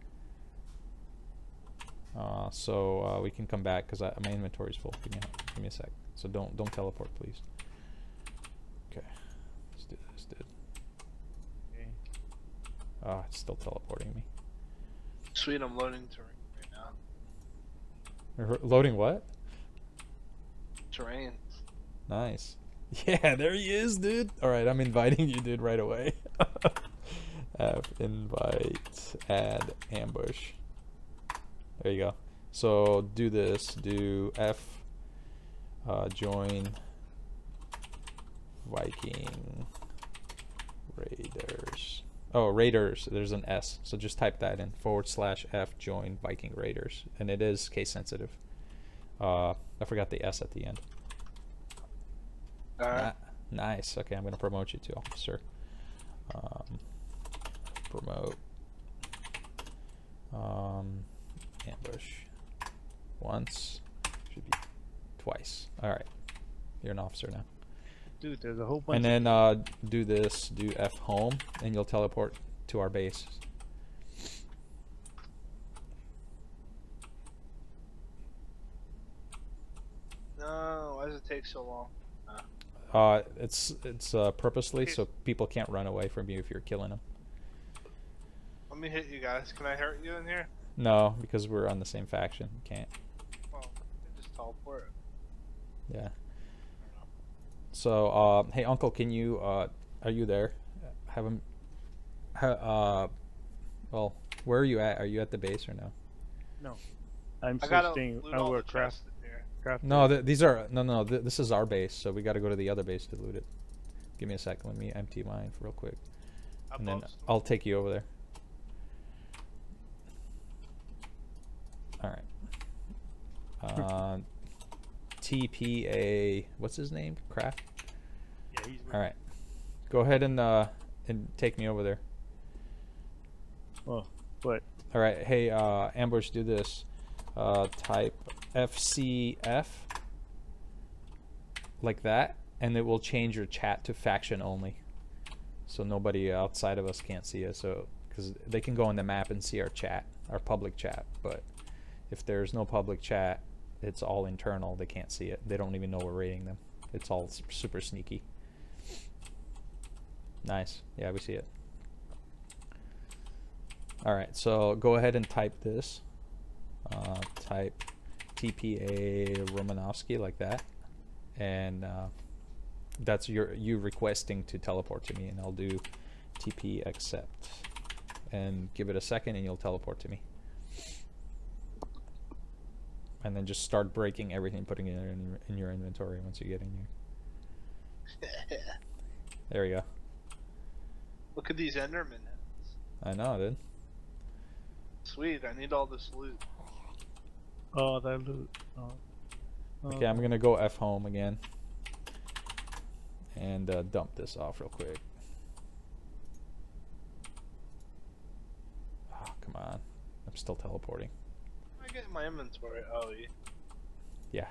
So we can come back because my inventory's full. Give me a sec. So don't teleport, please. Okay, let's do this, dude. Okay. It's still teleporting me. Sweet, I'm loading terrain right now. Loading what? Terrain. Nice. Yeah, there he is, dude. All right, I'm inviting you, dude, right away. Invite, add, ambush. There you go. So do this. Do F. Join Viking Raiders. Oh, Raiders. There's an S. So just type that in. /F join Viking Raiders. And it is case sensitive. I forgot the S at the end. Alright. Nice. Okay, I'm going to promote you to officer. Promote. Ambush. Once. Should be twice. Alright. You're an officer now. Dude, there's a whole bunch. And then do this. Do F home. And you'll teleport to our base. does it take so long? It's purposely so people can't run away from you if you're killing them. Let me hit you guys. Can I hurt you in here? No, because we're on the same faction. You can't. Well, just teleport. Yeah. So, hey, Uncle, can you, are you there? Have him, well, where are you at? Are you at the base or no? No. I'm I still gotta staying loot all over the chests in here. No, these are, no, this is our base, so we gotta go to the other base to loot it. Give me a sec, let me empty mine real quick. And then I'll take you over there. Alright. TPA, what's his name? Craft? Yeah, he's Alright. Go ahead and take me over there. Oh, what? Alright, hey, Ambush, do this. Type FCF like that, and it will change your chat to faction only. So nobody outside of us can't see us. So, because they can go on the map and see our chat, our public chat, but if there's no public chat, it's all internal. They can't see it. They don't even know we're raiding them. It's all super sneaky. Nice. Yeah, we see it. Alright, so go ahead and type this. Type TPA Romanovsky like that. And that's you requesting to teleport to me, and I'll do TP accept. And give it a second and you'll teleport to me. And then just start breaking everything, putting it in your inventory once you get in here. There we go. Look at these Enderman heads. I know, dude. Sweet, I need all this loot. Oh, that loot. Oh. Okay, I'm gonna go F home again. And dump this off real quick. Oh, come on. I'm still teleporting. I get in my inventory. Oh, yeah. Yeah.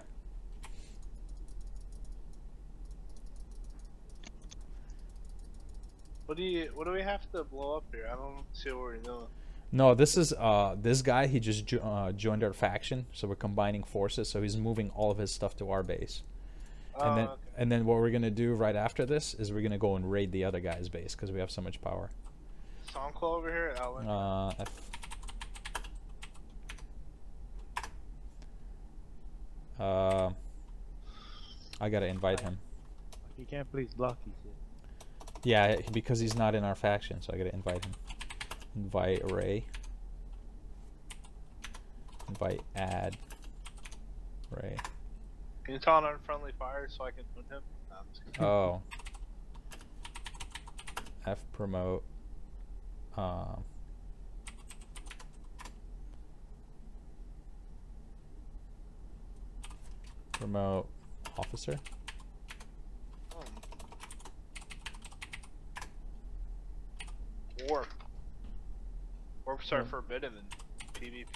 What do we have to blow up here? I don't see what we're doing. No, this is this guy. He just joined our faction, so we're combining forces. So he's moving all of his stuff to our base, and then okay. and then what we're gonna do right after this is we're gonna go and raid the other guy's base because we have so much power. Sonko over here, Alan. F. I gotta invite him. He can't please block you. Yeah, because he's not in our faction, so I gotta invite him. Invite Ray. Invite add Ray. Can you tell on unfriendly fire so I can put him? No, I'm just kidding. Oh. F promote. Promote officer. Warp. Warps are forbidden in PvP.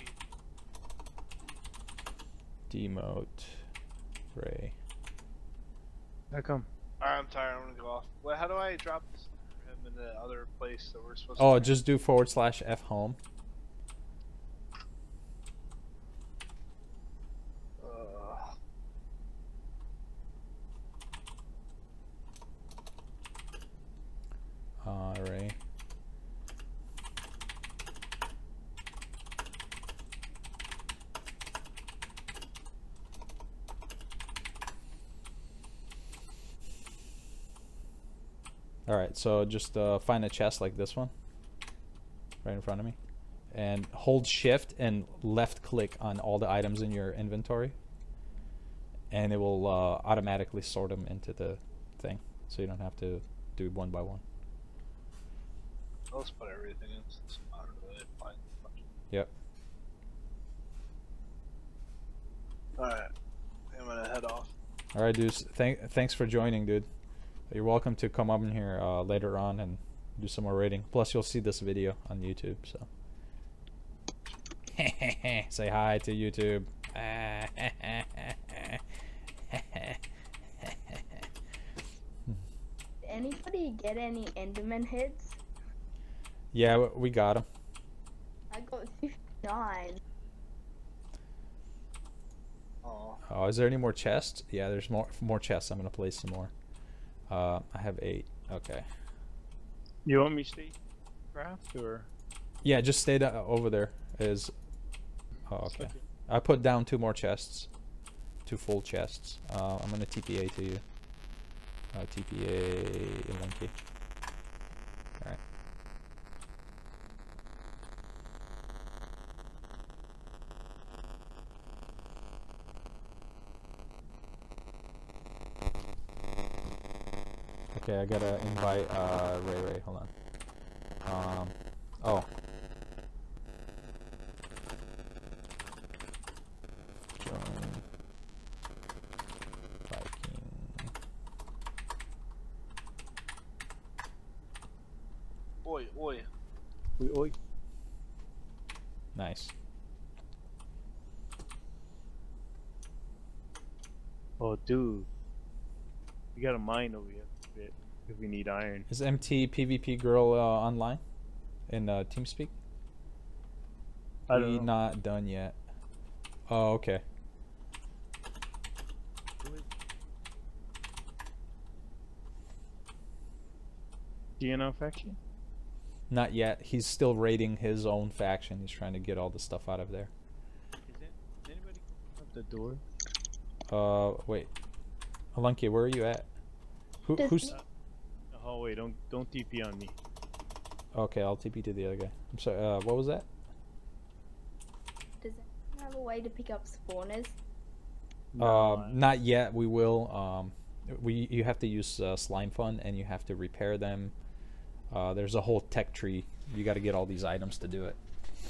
Demote Ray. How come? Alright, I'm tired. I'm gonna go off. Wait, how do I drop this for him in the other place that we're supposed to? Oh, just do /F home. Ray. Alright, so just find a chest like this one right in front of me and hold shift and left click on all the items in your inventory and it will automatically sort them into the thing so you don't have to do one by one. Let's put everything in since I'm not really applying much. Yep. Alright, I'm gonna head off. Alright, dudes. Thanks for joining, dude. You're welcome to come up in here later on and do some more raiding. Plus, you'll see this video on YouTube, so. Say hi to YouTube. Anybody get any Enderman hits? Yeah, we got him. I got 59. Oh. Oh, Oh, is there any more chests? Yeah, there's more chests. I'm gonna place some more. I have 8. Okay. You want me to stay craft or? Yeah, just stay over there. Is. Oh, okay. I put down 2 more chests. 2 full chests. I'm gonna TPA to you. TPA Monkey. Alright. Okay, I gotta invite Ray. Hold on. Oh. Oi. Oi. Nice. Oh, dude. We got a mine over here a bit if we need iron. Is MT PvP girl online in TeamSpeak? I don't know. Not done yet. Oh, okay. DNO faction? Not yet. He's still raiding his own faction. He's trying to get all the stuff out of there. Is anybody at the door? Wait. Alunki, where are you at? Who's? The hallway. Don't TP on me. Okay, I'll TP to the other guy. I'm sorry. What was that? Does anyone have a way to pick up spawners? Not yet. We will. You have to use Slime Fun, and you have to repair them. There's a whole tech tree. You got to get all these items to do it.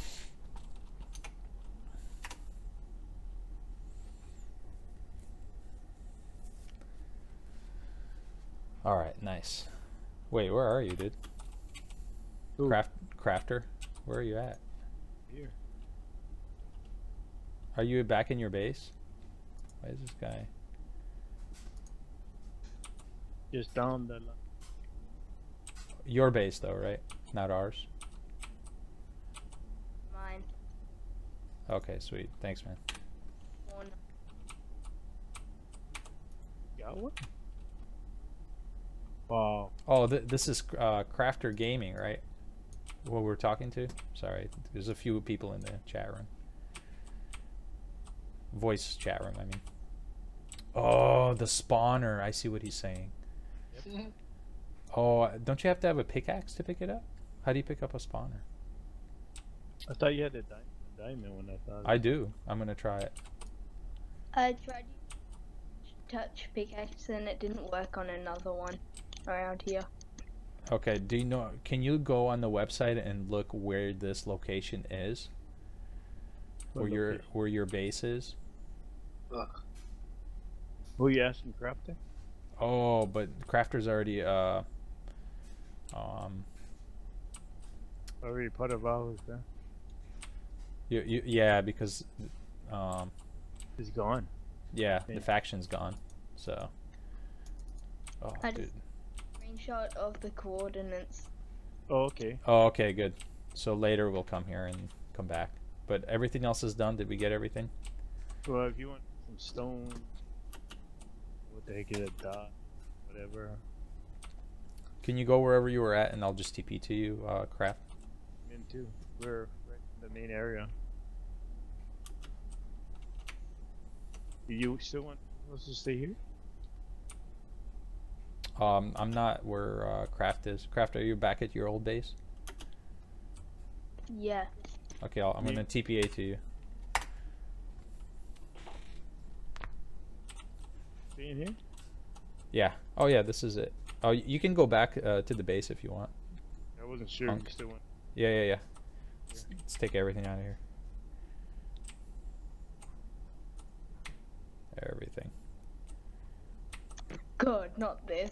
All right, nice. Wait, where are you, dude? Ooh. Crafter, where are you at? Here. Are you back in your base? Why is this guy? Just down the line. Your base, though, right? Not ours. Mine. Okay, sweet. Thanks, man. One. Got one? Wow. Oh, this is Crafter Gaming, right? What we're talking to? Sorry, there's a few people in the chat room. Voice chat room, I mean. Oh, the spawner. I see what he's saying. Yep. Oh, don't you have to have a pickaxe to pick it up? How do you pick up a spawner? I thought you had a diamond when I thought. I do. I'm gonna try it. I tried to touch pickaxe and it didn't work on another one around here. Okay, do you know, can you go on the website and look where this location is? Where your base is? Ugh. Who are you asking, Crafter? Oh, but Crafter's already Already part of ours, huh? yeah, because It's gone. yeah, Yeah. the faction's gone. So oh, I dude. just screenshot of the coordinates. Oh, okay. Oh, okay, good. So later we'll come here and come back. But everything else is done. Did we get everything? Well, if you want some stone, what the heck is a dot? Whatever. Can you go wherever you were at and I'll just TP to you, Craft? Me too. We're right in the main area. Do you still want us to stay here? I'm not where Craft is. Craft, are you back at your old base? Yeah. Okay, I'm gonna TPA to you. Stay in here? Yeah. Oh yeah, this is it. Oh, you can go back to the base if you want. I wasn't sure. Punk. You still want? Yeah. Let's take everything out of here. Everything. God, not this.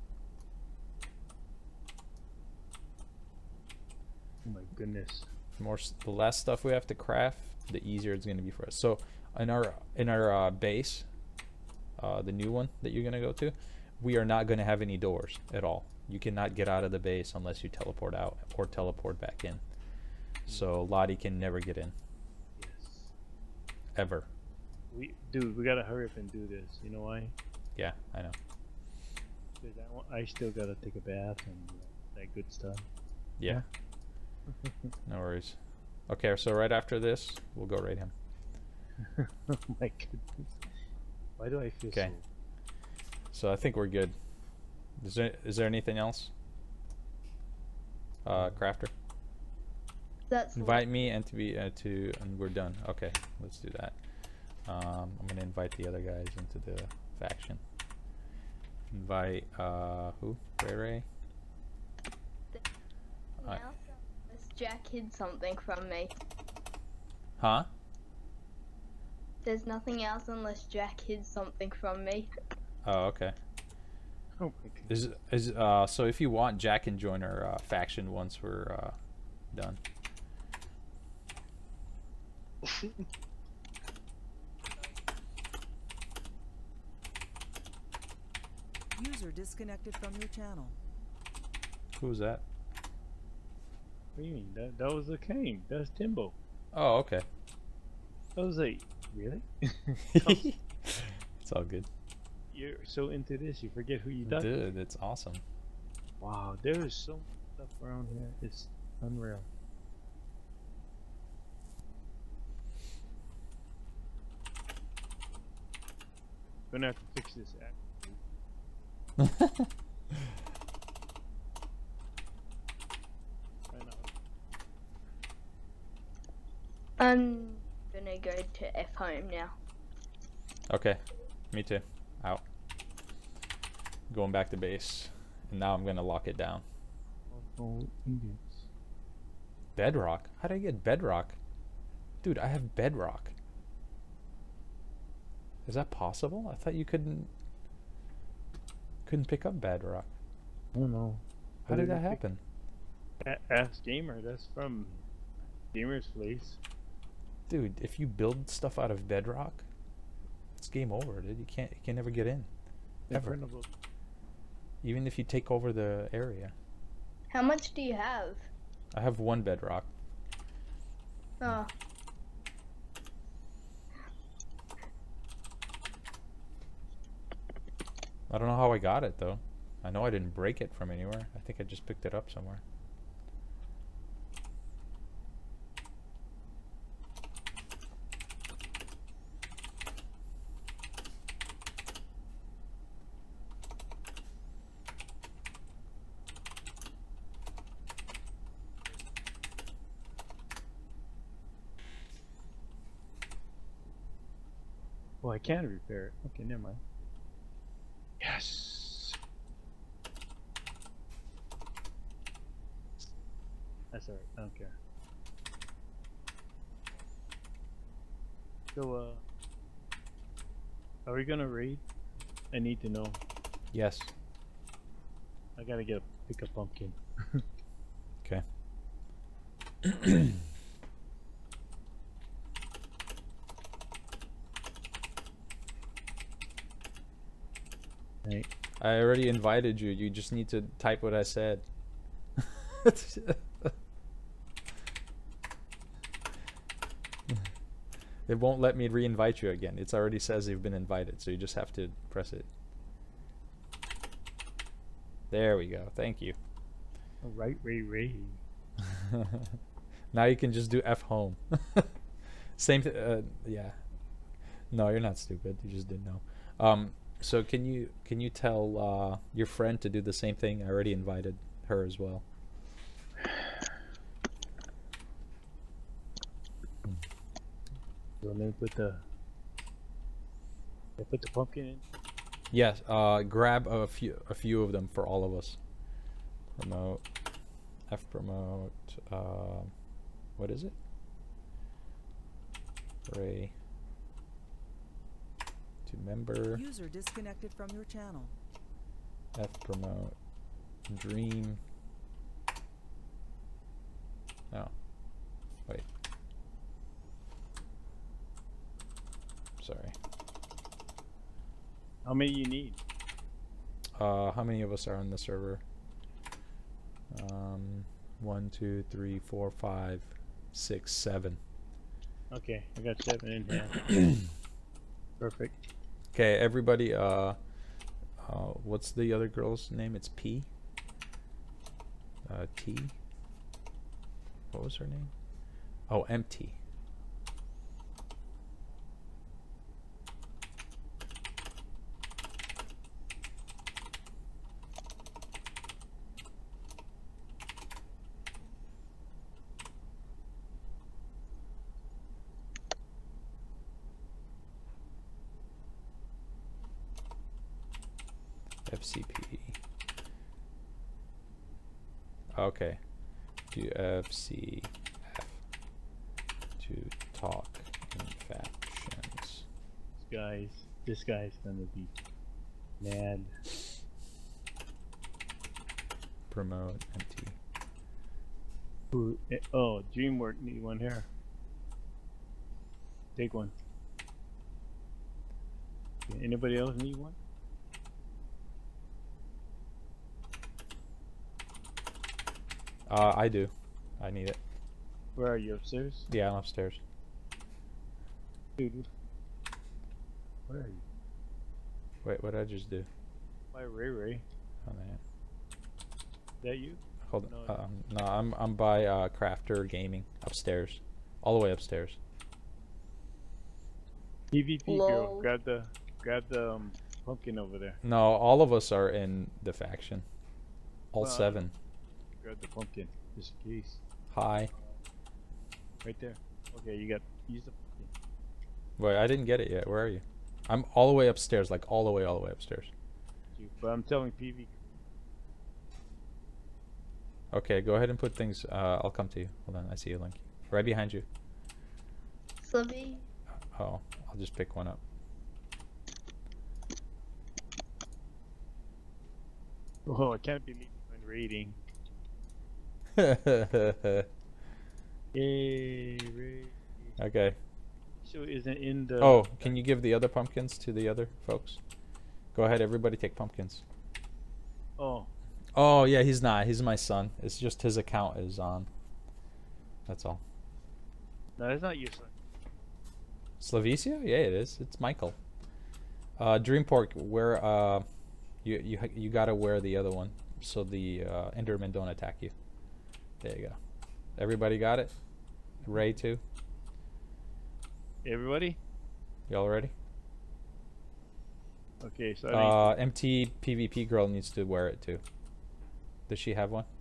Oh my goodness. The less stuff we have to craft, the easier it's going to be for us. So in our base, the new one that you're going to go to, we are not going to have any doors at all. You cannot get out of the base unless you teleport out or teleport back in. So Lottie can never get in. Yes. Ever. Dude, we gotta hurry up and do this. You know why? Yeah, I know. Because I still gotta take a bath and that good stuff. Yeah. No worries. Okay, so right after this, we'll go raid him. Oh my goodness. Why do I feel Okay. So I think we're good. Is there anything else? Crafter? That's Invite me and and we're done. Okay, let's do that. I'm gonna invite the other guys into the faction. Invite who? Ray? now. This Jack hid something from me. Huh? There's nothing else unless Jack hid something from me. Oh, okay. Oh my goodness. So if you want, Jack can join our faction once we're done. User disconnected from your channel. Who's that? What do you mean? That was a Kane. That's Timbo. Oh, okay. I was like, really? It's all good. You're so into this, you forget who you done. Dude, it's awesome. Wow, there is so much stuff around here. It's unreal. Gonna have to fix this act. Right now. I'm gonna go to F home now. Okay, me too. Out. Going back to base. And now I'm gonna lock it down. Oh, ingots. Bedrock? How did I get bedrock? Dude, I have bedrock. Is that possible? I thought you couldn't pick up bedrock. I don't know. How did that happen? Ask Gamer, that's from Gamer's Place. Dude, if you build stuff out of bedrock, it's game over, dude. You can never get in. Ever. Even if you take over the area. How much do you have? I have 1 bedrock. Oh. I don't know how I got it though. I know I didn't break it from anywhere. I think I just picked it up somewhere. Oh, I can repair it. Okay, never mind. Yes. That's alright. I don't care. So, are we gonna raid? I need to know. Yes. I gotta pick a pumpkin. Okay. Right. I already invited you. You just need to type what I said. It won't let me re-invite you again. It already says you've been invited, so you just have to press it. There we go. Thank you. Alright, Ray. Now you can just do F home. Same yeah. No, you're not stupid. You just didn't know. So can you tell your friend to do the same thing? I already invited her as well. So let me put the pumpkin in. Yes, grab a few of them for all of us. Promote, F promote, what is it? Ray to member. User disconnected from your channel. F promote, Dream. Oh, wait. Sorry. How many you need? How many of us are on the server? 1, 2, 3, 4, 5, 6, 7. Okay, I got 7 in here. Perfect. Okay, everybody. What's the other girl's name? It's P. T. What was her name? Oh, MT. FCP. Okay. Do FCF to talk in factions. This guy's gonna be mad. Promote MT. Who? Oh, DreamWorks need one here. Take one. Okay, anybody else need one? I do. I need it. Where are you, upstairs? Yeah, I'm upstairs. Dude, where are you? Wait, what did I just do? By Ray Ray. Oh man. Is that you? Hold No. on. No, I'm by Crafter Gaming upstairs, all the way upstairs. PvP Lol. girl, grab the pumpkin over there. No, all of us are in the faction. All Well, 7. Grab the pumpkin, just in case. Hi. Right there. Okay, use the pumpkin. Wait, I didn't get it yet. Where are you? I'm all the way upstairs, like all the way upstairs. But I'm telling PV. Okay, go ahead and put things. I'll come to you. Hold on, I see a link right behind you. Slivy. Oh, I'll just pick one up. Oh, I can't believe I'm raiding. Okay. Yay, raid. So isn't in the. Oh, can you give the other pumpkins to the other folks? Go ahead, everybody take pumpkins. Oh, Oh yeah, he's not. He's my son. It's just his account is on. That's all. no, that's not your son. Slavicia? Yeah, it is. It's Michael. Dreampork, where you gotta wear the other one so the Endermen don't attack you. There you go. Everybody got it? Ray too? Everybody? Y'all ready? Okay, so I MT PvP girl needs to wear it too. Does she have one?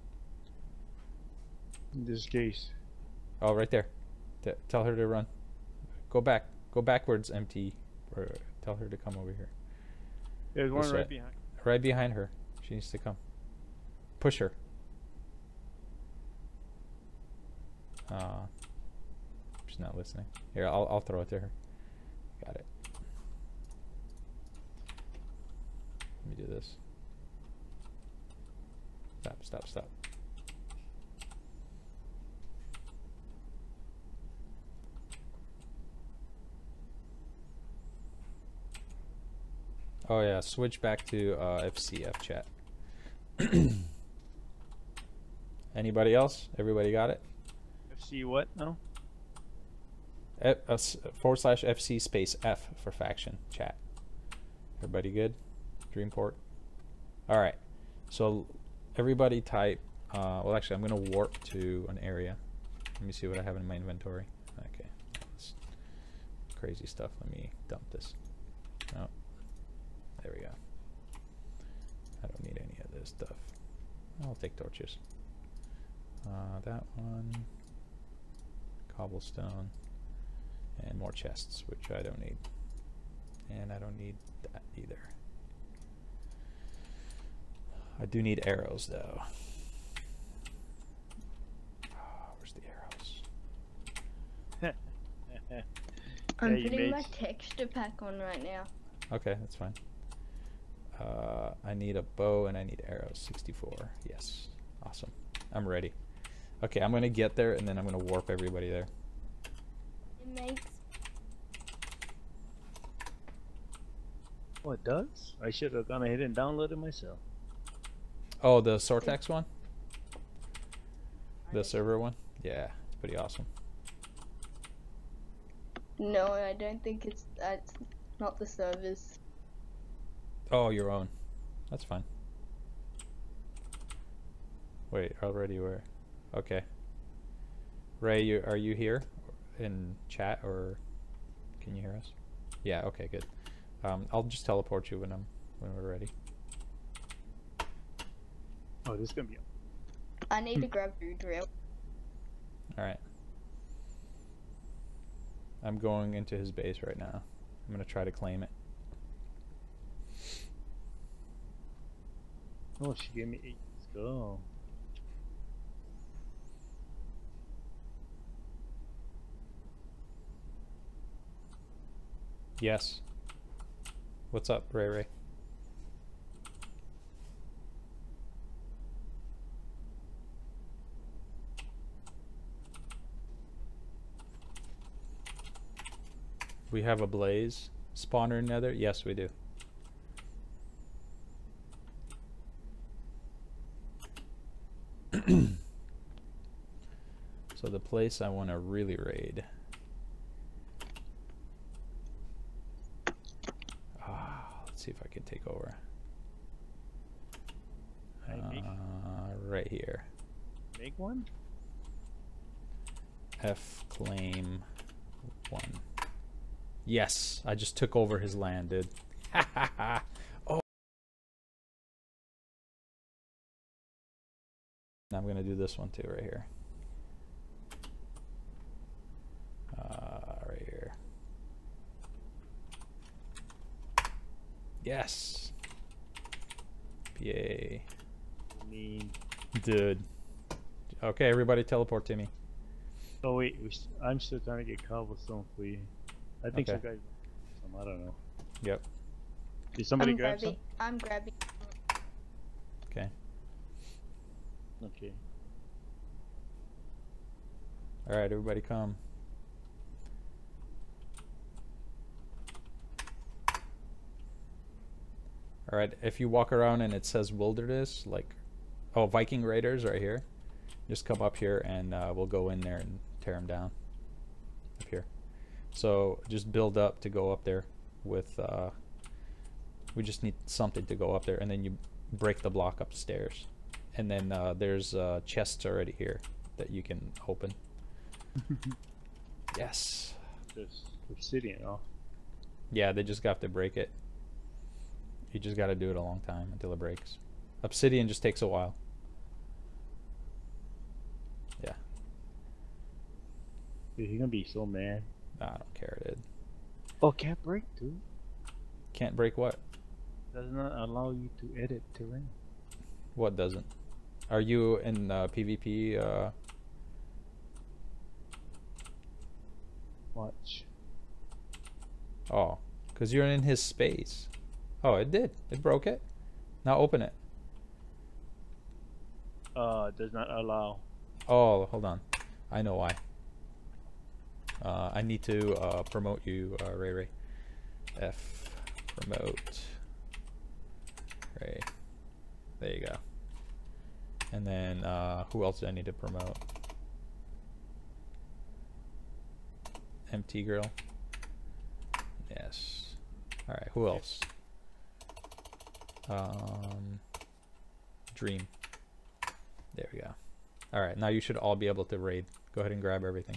in this case. Oh, right there. Tell her to run. Go back. Go backwards, MT. Or tell her to come over here. There's one This right way. behind. Right behind her. She needs to come. Push her. She's not listening. Here, I'll throw it to her. Got it. Let me do this. Stop. Oh yeah, switch back to FCF chat. Anybody else? Everybody got it? FC what? No? /FC space F for faction chat. Everybody good? Dreamport. All right. So everybody type. Well, actually, I'm gonna warp to an area. Let me see what I have in my inventory. Okay. That's crazy stuff. Let me dump this. Oh. There we go. I don't need any of this stuff. I'll take torches. That one. Cobblestone. And more chests, which I don't need. And I don't need that either. I do need arrows, though. Where's the arrows? I'm you putting made my s- texture pack on right now. Okay, that's fine. I need a bow and I need arrows. 64. Yes. Awesome. I'm ready. Okay, I'm going to get there and then I'm going to warp everybody there. It makes Oh, it does? I should have gone ahead and downloaded myself. Oh, the Sortex one? The server one? Yeah, it's pretty awesome. no, I don't think it's that's not the servers. Oh, your own. That's fine. Wait, already where? Okay. Ray, are you here in chat, or can you hear us? Yeah. Okay. Good. I'll just teleport you when we're ready. Oh, this is gonna be. I need to grab food real. All right. I'm going into his base right now. I'm gonna try to claim it. Oh, she gave me 8. Let's go. Yes. What's up, Ray Ray? We have a blaze spawner in Nether? Yes, we do. So the place I want to really raid. Let's see if I can take over. Right here. Make one? F claim 1. Yes, I just took over his land, dude. Oh. I'm gonna do this one too, right here. Right here. Yes. PA. Mean. Dude. Okay, everybody teleport to me. Oh wait, I'm still trying to get cobblestone for you. I think Okay. some guys. I don't know. Yep. Did somebody grab some? I'm grabbing. Okay. Okay. All right, everybody come. All right, if you walk around and it says wilderness, like, oh, Viking Raiders right here, just come up here and we'll go in there and tear them down. Up here. So just build up to go up there with, we just need something to go up there, and then you break the block upstairs. And then there's chests already here that you can open. Yes. Just obsidian, oh. Yeah, they just got to break it. You just got to do it a long time until it breaks. Obsidian just takes a while. Yeah. Dude, he's gonna be so mad. I don't care, dude. Oh, can't break, dude. Can't break what? Does not allow you to edit terrain. What doesn't? Are you in PvP? Watch. Oh, because you're in his space. Oh, it did. It broke it. Now open it. Does not allow. Oh, hold on. I know why. I need to promote you, Ray Ray. F promote Ray. There you go. And then who else do I need to promote? MT girl. Yes. All right. Who else? Dream. There we go. All right. Now you should all be able to raid. Go ahead and grab everything.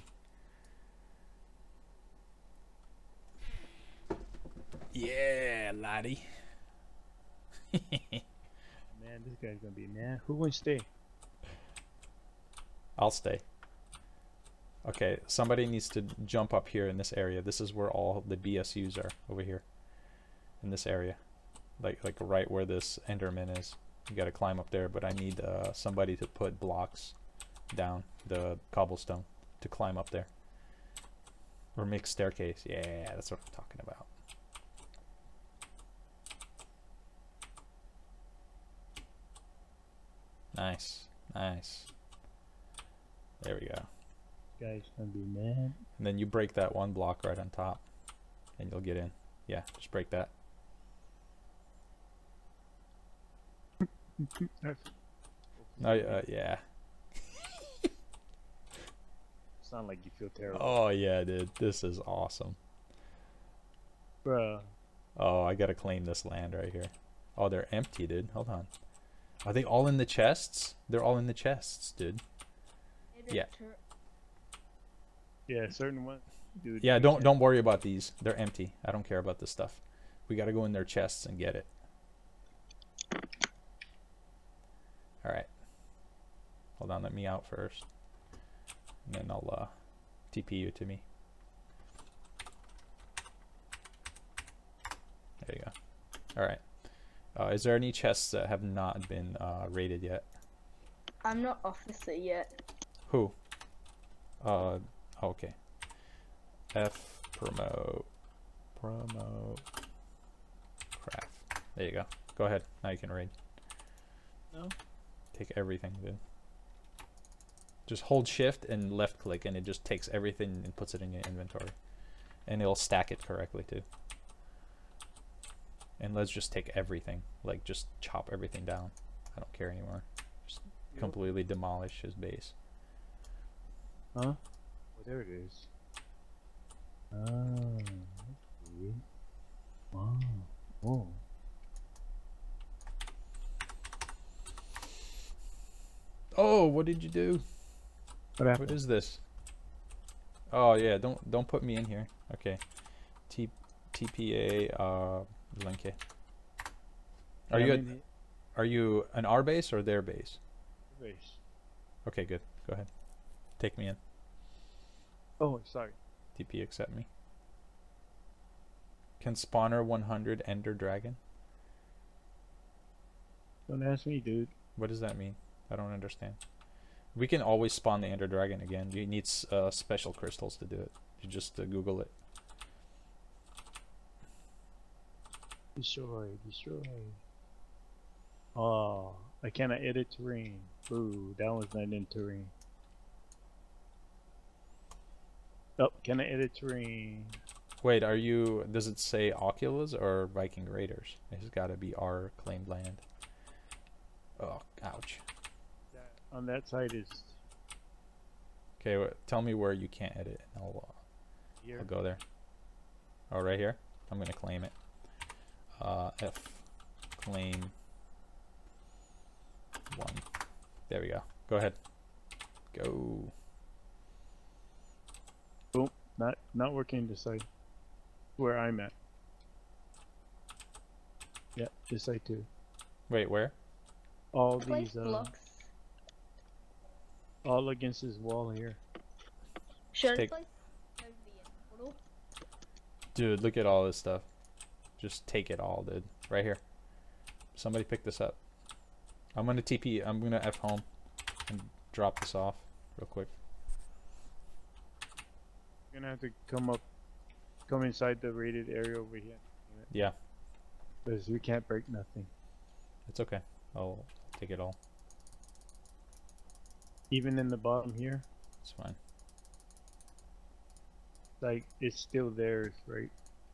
Yeah, laddie. Man, this guy's gonna be mad. Who won't stay? I'll stay. Okay, somebody needs to jump up here in this area. This is where all the BSUs are, over here. In this area. Like right where this Enderman is. You gotta climb up there, but I need somebody to put blocks down, the cobblestone, to climb up there. Or make staircase. Yeah, that's what I'm talking about. Nice, nice. There we go. Guy's gonna be mad. And then you break that one block right on top, and you'll get in. Yeah, just break that. Oh, yeah. Sound like you feel terrible. Oh yeah, dude. This is awesome. Bruh, Oh, I gotta claim this land right here. Oh, they're empty, dude. Hold on. Are they all in the chests? They're all in the chests, dude. Yeah. Yeah, certain ones. Dude, Yeah, we don't can't- don't worry about these. They're empty. I don't care about this stuff. We gotta go in their chests and get it. Alright. Hold on, let me out first. And then I'll TP you to me. There you go. Alright. Is there any chests that have not been raided yet? I'm not officer yet. Who? Okay. F promote craft. There you go. Go ahead. Now you can raid. No. Take everything, dude. Just hold shift and left click and it just takes everything and puts it in your inventory. And it'll stack it correctly too. And let's just take everything. Like just chop everything down. I don't care anymore. Just completely demolish his base. Huh? Well, there it is. Oh. Okay. Wow. Oh. Oh, what did you do? What happened? What is this? Oh yeah, don't put me in here. Okay. TPA Linke. Are you an our base or their base? Base. Okay, good. Go ahead. Take me in. Oh, sorry. TP accept me. Can spawner 100 Ender Dragon? Don't ask me, dude. What does that mean? I don't understand. We can always spawn the Ender Dragon again. You need special crystals to do it. You just Google it. Destroy. Oh, I cannot edit terrain. Ooh, that was not in terrain. Oh, can I edit terrain? Wait, are you... Does it say Oculus or Viking Raiders? It's gotta be our claimed land. Oh, ouch. On that side is Okay, tell me where you can't edit and here. I'll go there. Oh, right here? I'm gonna claim it. F claim 1. There we go. Go ahead. Go. Boom. Not working this side. Where I'm at. Yeah, this side too. Wait, where? All Place these blocks. all against this wall here. Should I take- place over the portal? Dude, look at all this stuff. Just take it all, dude. Right here. Somebody pick this up. I'm gonna TP. I'm gonna F home and drop this off real quick. You're gonna have to come inside the rated area over here. Yeah, Because we can't break nothing. it's okay. I'll take it all. Even in the bottom here, It's fine. like it's still theirs, right?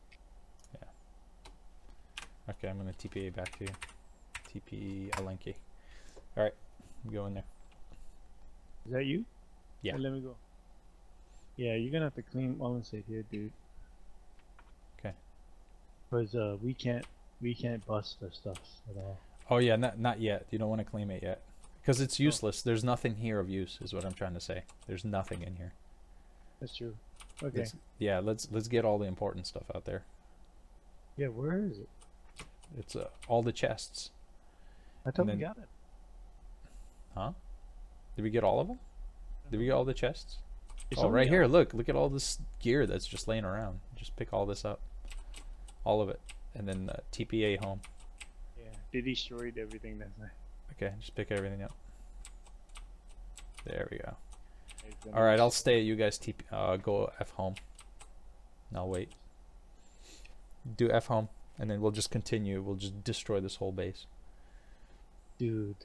Okay, I'm gonna TPA back to you. TP Alenki. Alright, go in there. Is that you? Yeah. Oh, let me go. Yeah, you're gonna have to clean all inside here, dude. Okay. Because we can't bust the stuff at all. Oh yeah, not yet. You don't want to claim it yet. Because it's useless. There's nothing here of use, is what I'm trying to say. There's nothing in here. That's true. Okay. Yeah, let's get all the important stuff out there. Yeah, where is it? It's all the chests. I thought And we then- got it. Huh? Did we get all of them? Did we get all the chests? It's Oh, only right on- here. Look at all this gear that's just laying around. Just pick all this up. All of it. And then TPA home. Yeah, they destroyed everything that night. Okay, just pick everything up. There we go. It's gonna Alright, be- I'll stay. You guys go F home. And I'll wait. Do F home. And then we'll just continue. We'll just destroy this whole base. Dude.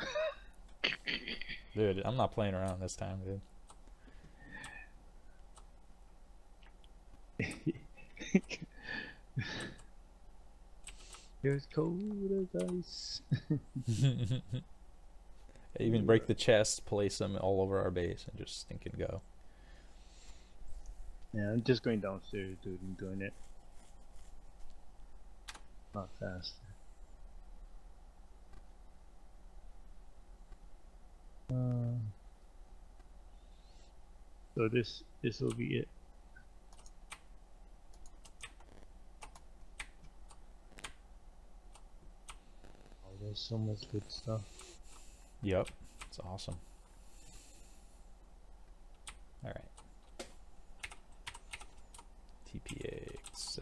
Dude, I'm not playing around this time, dude. You're as cold as ice. Even break the chest, place them all over our base, and just stinking go. Yeah, I'm just going downstairs, dude, and doing it. Not fast. So this will be it. Oh, there's so much good stuff. Yep, it's awesome. All right. TPA set.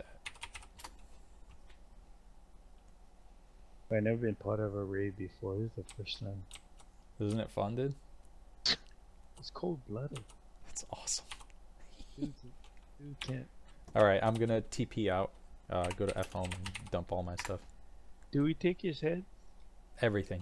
I've never been part of a raid before. This is the first time. Isn't it fun, dude? It's cold-blooded. It's awesome. Dude can't. All right, I'm gonna TP out. Go to F home and dump all my stuff. Do we take his head? Everything.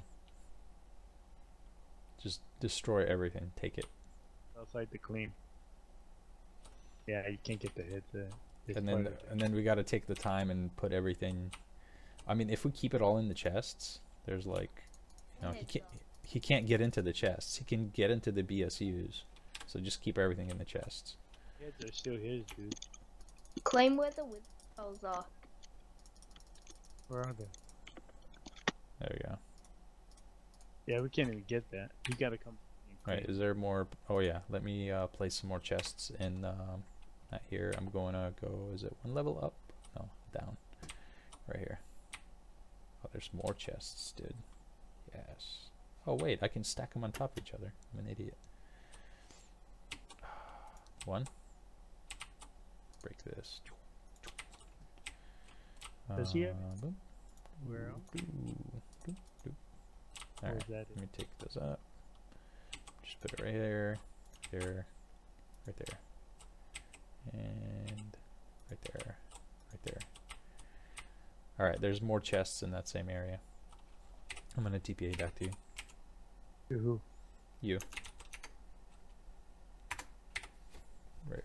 Just destroy everything. Take it. Outside the clean. Yeah, you can't get the head there. It's And part then of it. and then we got to take the time and put everything. I mean, if we keep it all in the chests, there's like, you know, he can't get into the chests. He can get into the BSUs. So just keep everything in the chests. Heads are still his, dude. Claim where the wizard pearls are. Where are they? There we go. Yeah, we can't even get that. You gotta come. and Right, claim. is there more? Oh yeah, let me place some more chests in not here. I'm going to go, is it one level up? No, down. Right here. Oh, there's more chests, dude. Yes. Oh wait, I can stack them on top of each other. I'm an idiot. One. Break this. Does he have Boom. Where else? All right, Where's that? let me take this up. Just put it right there, there, right there, and right there, right there. All right, there's more chests in that same area. I'm gonna TPA back to you. To who? You. Right.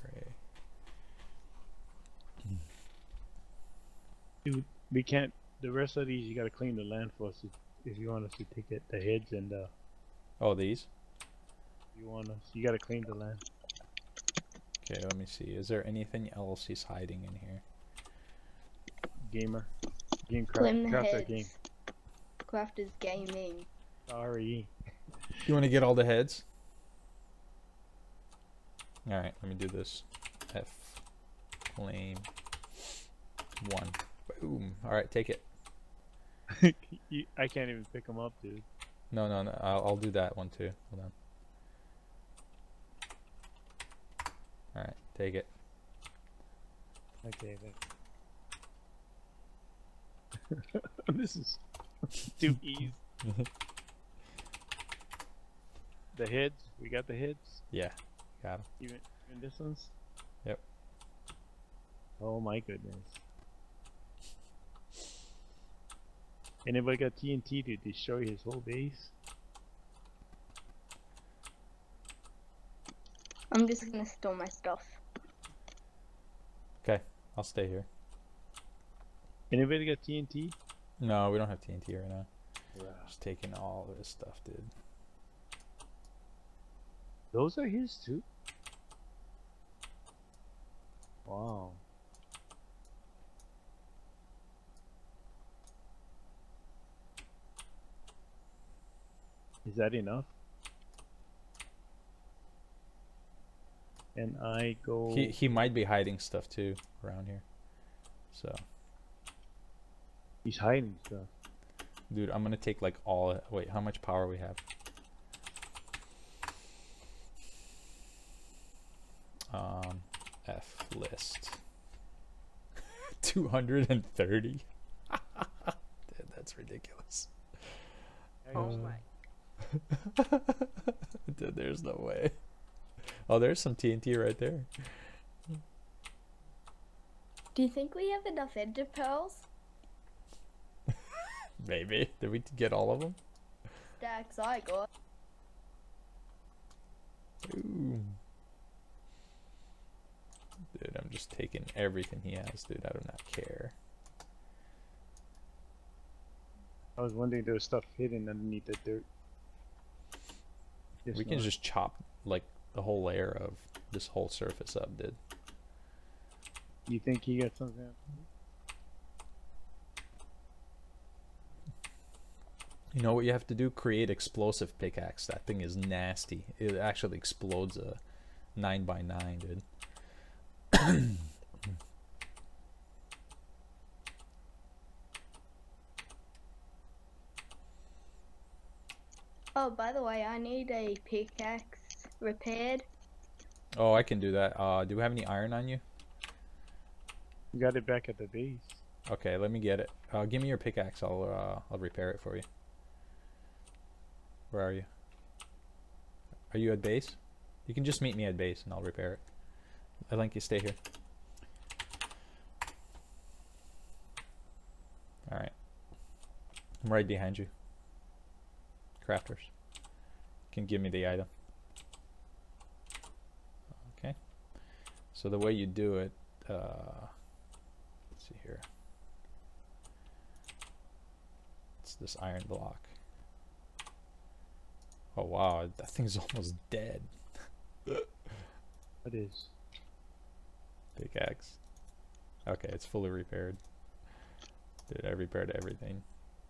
Dude, we can't. The rest of these, you gotta clean the land for us if you want us to take it. The heads and Oh, these? you gotta clean the land. Okay, let me see. Is there anything else he's hiding in here? Gamer. Game Claim the crafter heads. game. Crafters Gaming. Sorry. You want to get all the heads? All right, let me do this. F claim 1. Boom. All right, take it. I can't even pick them up, dude. No. I'll do that one too. Hold on. All right, take it. Okay, then. This is too easy. The heads, we got the heads. Yeah, got him. Even this one's. Yep. Oh my goodness. Anybody got TNT to destroy his whole base? I'm just gonna store my stuff. Okay, I'll stay here. Anybody got TNT? No, we don't have TNT right now. Yeah. Just taking all this stuff, dude. Those are his too? Wow. Is that enough? And I go. He might be hiding stuff too around here. So, He's hiding stuff. dude, I'm gonna take like all. Wait, how much power we have? F list. 230. Dude, that's ridiculous. Oh my. Dude, there's no way. Oh, there's some TNT right there. Do you think we have enough ender pearls? Maybe. Did we get all of them? Stacks I got. Ooh. Dude, I'm just taking everything he has, dude. I do not care. I was wondering there was stuff hidden underneath the dirt. We can just chop like the whole layer of this whole surface up, dude. You think he got something? You know what you have to do? Create explosive pickaxe. That thing is nasty. It actually explodes a 9x9, dude. Oh, by the way, I need a pickaxe repaired. Oh, I can do that. Do we have any iron on you? You got it back at the base. Okay, let me get it. Give me your pickaxe. I'll repair it for you. Where are you? Are you at base? You can just meet me at base and I'll repair it. I think you stay here. Alright. I'm right behind you. Crafters. You can give me the item. Okay. So the way you do it, let's see here. It's this iron block. Oh wow, that thing's almost dead. What is? Pickaxe. Okay, it's fully repaired. Dude, I repaired everything.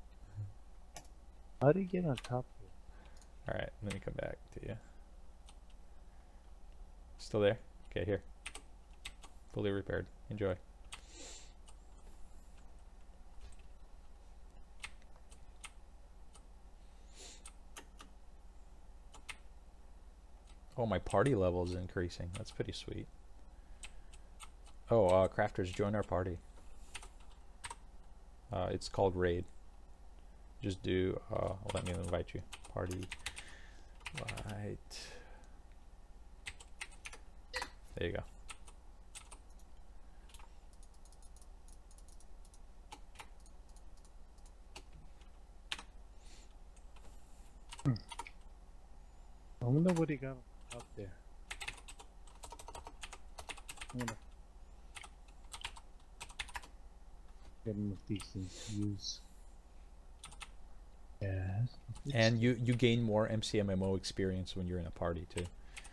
How do you get on top of it? Alright, let me come back to you. Still there? Okay, here. Fully repaired. Enjoy. Oh, my party level is increasing. That's pretty sweet. Oh, crafters, join our party. It's called Raid. Just do, let me invite you. Party. Right. There you go. I wonder what he got up there. I'm gonna get him with these things to use. Yes. And you gain more MCMMO experience when you're in a party too.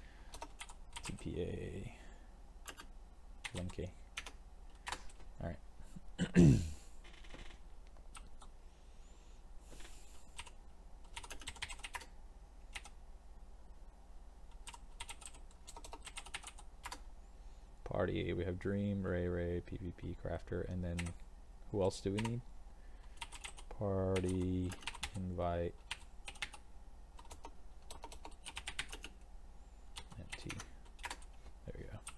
TPA. Linky. Alright. Party, we have Dream, Ray, PvP, Crafter, and then who else do we need? Party, invite, empty. There we go.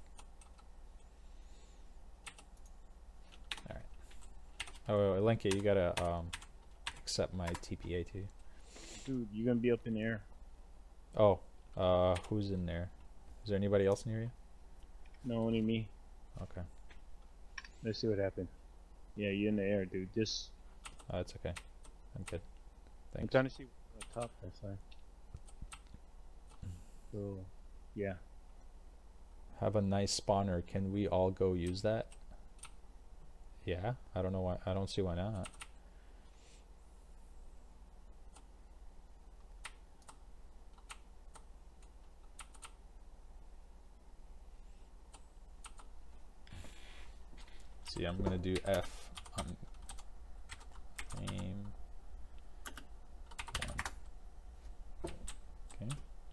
Alright. Oh, Linky, you gotta accept my TPA too. Dude, you're gonna be up in the air. Oh, who's in there? Is there anybody else near you? No, only me. Okay. Let's see what happened. Yeah, you're in the air, dude. Just. It's okay. I'm good. I'm Thanks. trying to see the top. That's fine. So, yeah. Have a nice spawner. Can we all go use that? Yeah. I don't know why. I don't see why not. See, I'm gonna do F on aim. Okay.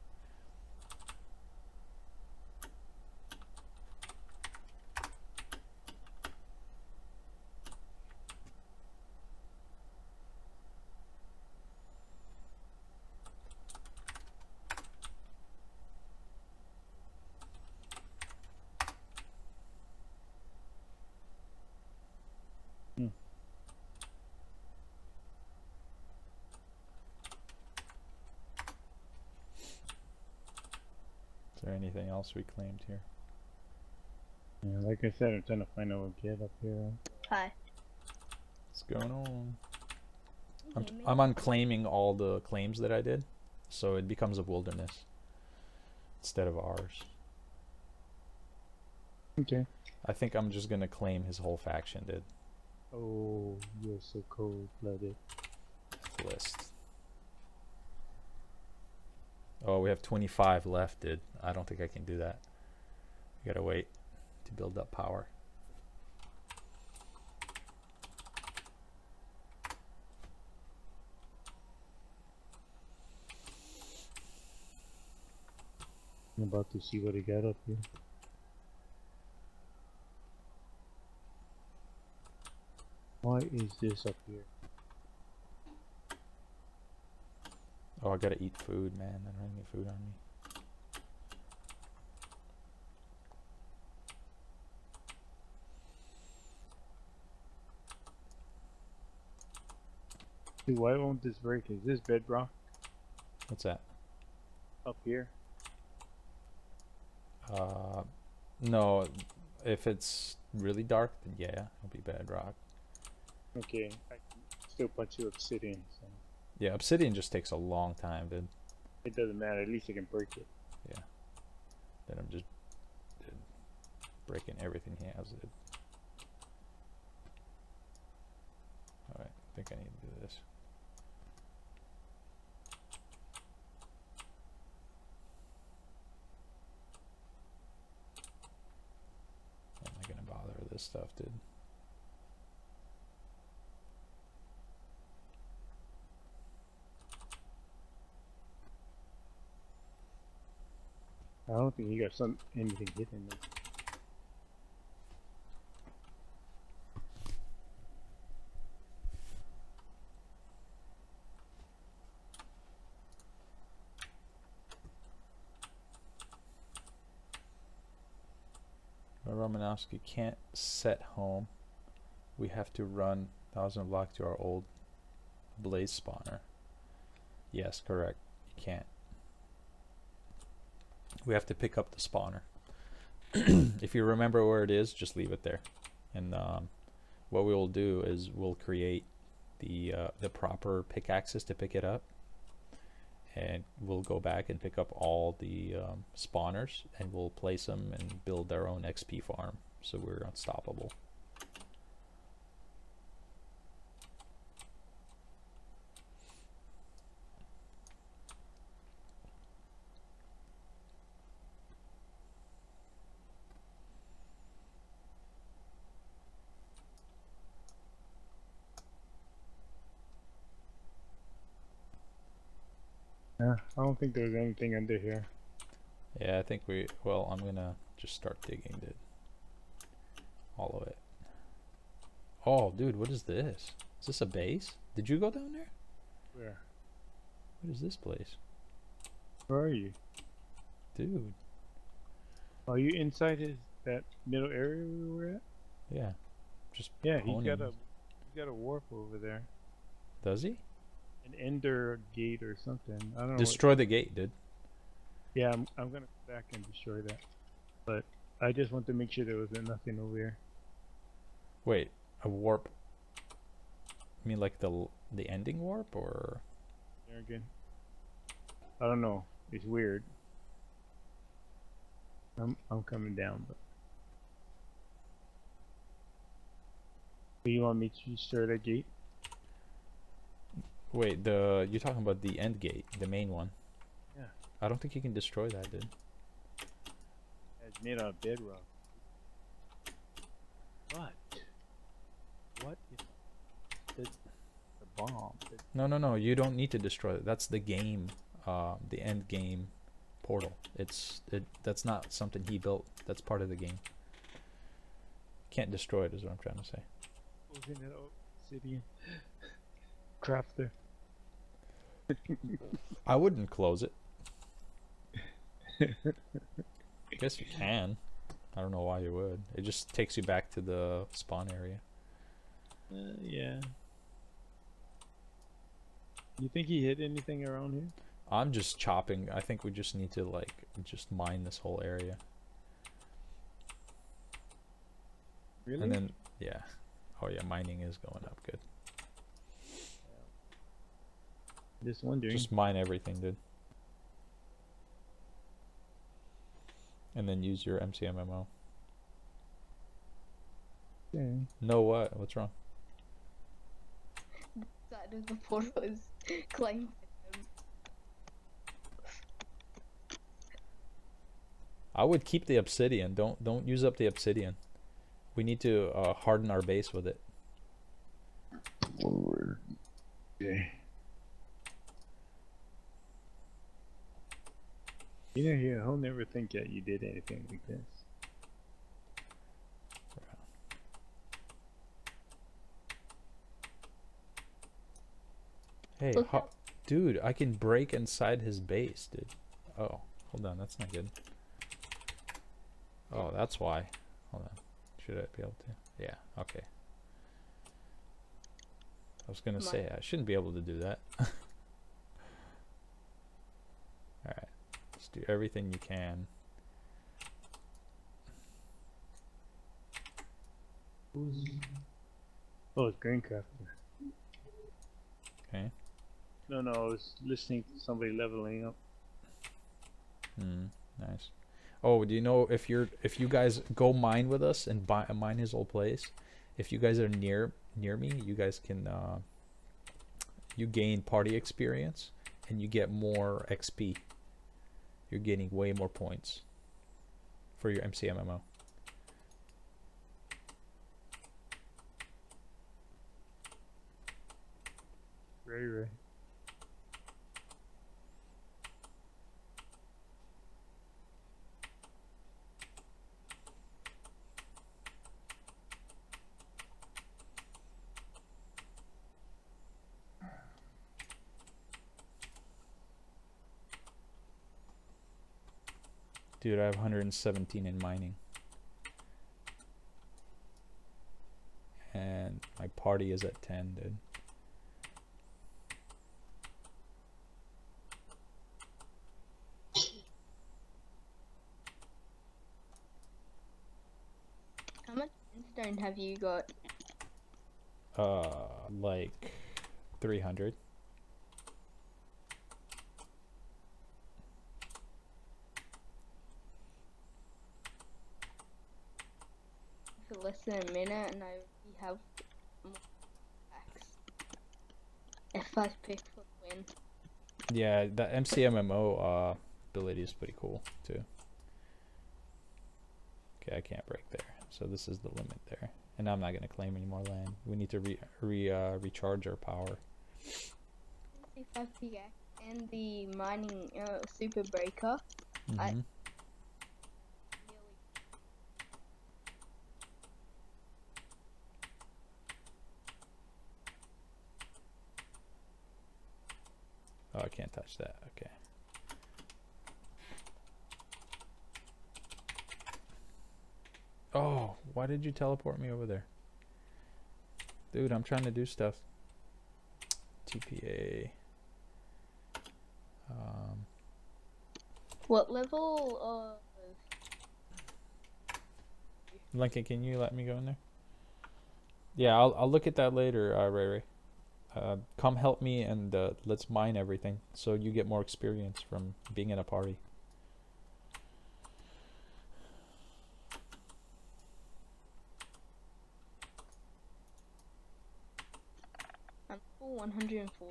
Is there anything else we claimed here? Yeah, like I said, I'm trying to find out what get up here. Hi. What's going on? Okay, I'm unclaiming all the claims that I did, so it becomes a wilderness instead of ours. Okay. I think I'm just gonna claim his whole faction, dude. Oh, you're so cold-blooded. List. Oh, we have 25 left, dude. I don't think I can do that. We gotta wait to build up power. I'm about to see what I got up here. Why is this up here? Oh, I gotta eat food, man. I don't have any food on me. Dude, why won't this break? Is this bedrock What's that? up here? No. If it's really dark, then yeah, it'll be bedrock. Okay, I can still punch you obsidian, so Yeah, obsidian just takes a long time, dude. it doesn't matter. At least I can break it. Then I'm just breaking everything he has, dude. Alright, I think I need to do this. I'm not gonna bother with this stuff, dude. I don't think you got anything hitting me. Romanowski can't set home. We have to run 1,000 blocks to our old blaze spawner. Yes, correct. You can't. We have to pick up the spawner. If you remember where it is, just leave it there. And what we will do is we'll create the proper pickaxes to pick it up. And we'll go back and pick up all the spawners, and we'll place them and build our own XP farm, so we're unstoppable. Yeah, I don't think there's anything under here. Yeah, I think well, I'm gonna just start digging all of it. Oh, dude, what is this? Is this a base? Did you go down there? Where? What is this place? Where are you? Dude. Are you inside that middle area we were at? Yeah. Just Yeah, he's honing. got a warp over there. Does he? An ender gate or something. I don't know. Destroy the gate, dude. Yeah, I'm gonna go back and destroy that. But I just want to make sure there wasn't nothing over here. Wait, a warp? You mean like the ending warp, or? There again. I don't know. It's weird. I'm coming down, but. Do you want me to destroy that gate? Wait, you're talking about the end gate, the main one. Yeah. I don't think you can destroy that, dude. It's made out of bedrock. What? What is the bomb? No, you don't need to destroy it. That's the game, the end game portal. That's not something he built. That's part of the game. Can't destroy it is what I'm trying to say. Open it up, obsidian. Crafter. I wouldn't close it. Guess you can. I don't know why you would. It just takes you back to the spawn area. Yeah. You think he hit anything around here? I'm just chopping. I think we just need to like just mine this whole area. Really? And then yeah. Oh yeah, mining is going up good. Just wondering. Just mine everything, dude. And then use your MCMMO. Okay. No what? What's wrong? Side of the portal is claimed. I would keep the obsidian. Don't use up the obsidian. We need to harden our base with it. Okay. You know, here, I'll never think that you did anything like this. Hey, dude, I can break inside his base, dude. Oh, hold on, that's not good. Oh, that's why. Hold on. Should I be able to? Yeah, okay. I was gonna say, I shouldn't be able to do that. Alright, let's do everything you can. Oh, it's Greencrafter. Okay. No, I was listening to somebody leveling up. Nice. Oh, do you know if you guys go mine with us and mine his old place? If you guys are near me, you guys can you gain party experience and you get more XP. You're getting way more points for your MCMMO. Right. Dude, I have 117 in mining. And my party is at 10, dude. How much stone have you got? Like 300. For less than a minute, and I have more packs. F5 pick for the win. Yeah, the MCMMO ability is pretty cool too. Okay, I can't break there, so this is the limit there, and I'm not gonna claim any more land. We need to recharge our power. F5 pickaxe and the mining super breaker. Oh, I can't touch that. Okay. Oh, why did you teleport me over there? Dude, I'm trying to do stuff. TPA. What level Lincoln, can you let me go in there? Yeah, I'll look at that later, Ray Ray. Come help me and let's mine everything so you get more experience from being in a party. I'm full 104.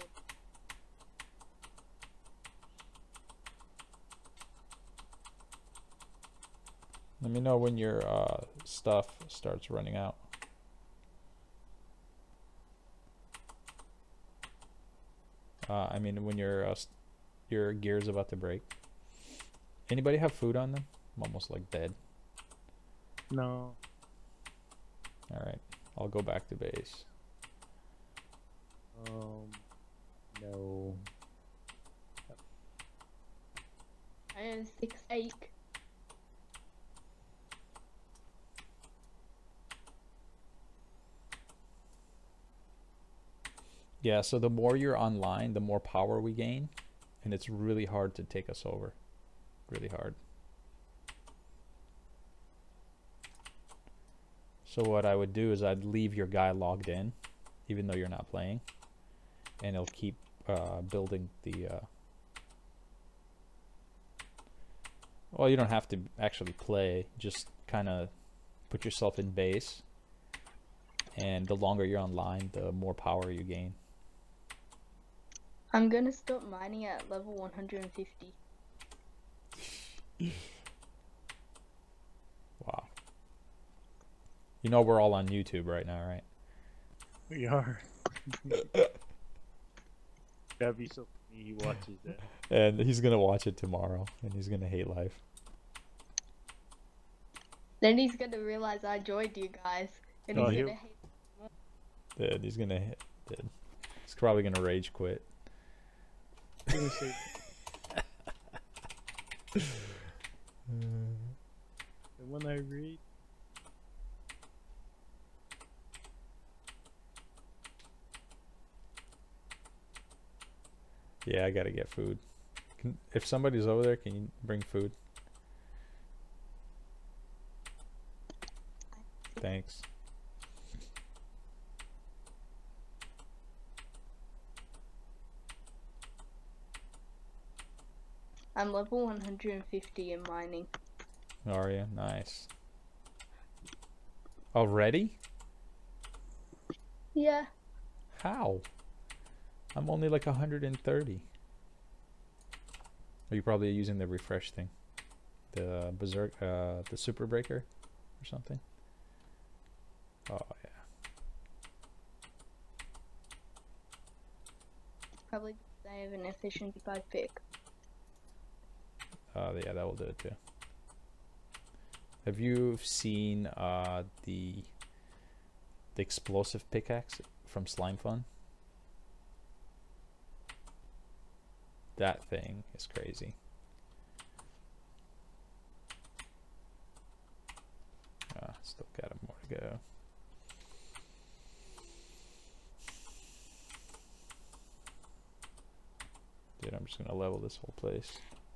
Let me know when your stuff starts running out. I mean, when your gear's about to break. Anybody have food on them? I'm almost like dead. No. Alright, I'll go back to base. No. I have 6 ache. Yeah, so the more you're online, the more power we gain, and it's really hard to take us over. Really hard. So what I would do is I'd leave your guy logged in, even though you're not playing, and it'll keep building the... Well, you don't have to actually play, just kind of put yourself in base, and the longer you're online, the more power you gain. I'm gonna stop mining at level 150. Wow. You know we're all on YouTube right now, right? We are. That'd be so funny. He watches that. And he's gonna watch it tomorrow, and he's gonna hate life. Then he's gonna realize I joined you guys, and Oh, he's he'll- gonna hate. Dude, he's gonna hit. Dude, he's probably gonna rage quit. He's gonna say, "And when I read, Yeah, I gotta get food. If somebody's over there, can you bring food? Thanks. I'm level 150 in mining. Are you? Nice. Already? Yeah. How? I'm only like 130. Are you probably using the refresh thing? The berserk, the super breaker or something? Oh yeah. Probably because I have an efficiency 5 pick. Yeah, that will do it too. Have you seen the explosive pickaxe from Slime Fun? That thing is crazy. Still got more to go. Dude, I'm just gonna level this whole place.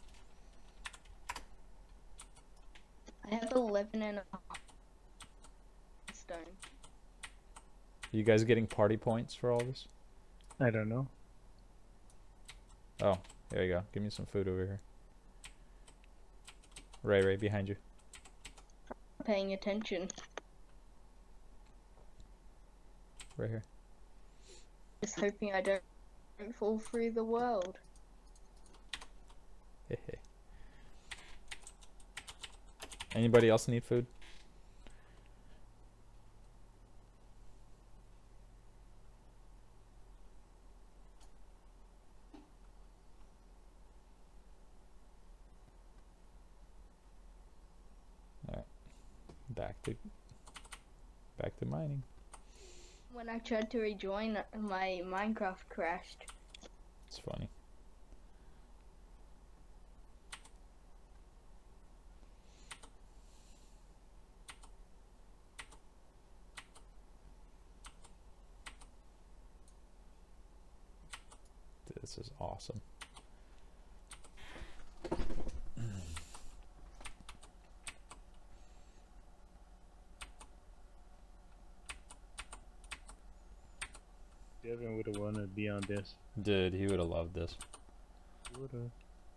I have 11 and a half stone. You guys getting party points for all this? I don't know." Oh, there you go. Give me some food over here. Ray, behind you. Paying attention. Right here. Just hoping I don't fall through the world. Hey. Anybody else need food? Alright. Back to mining. When I tried to rejoin, my Minecraft crashed. It's funny. This is awesome. Devin would have wanted to be on this. Dude, he would have loved this. Would have.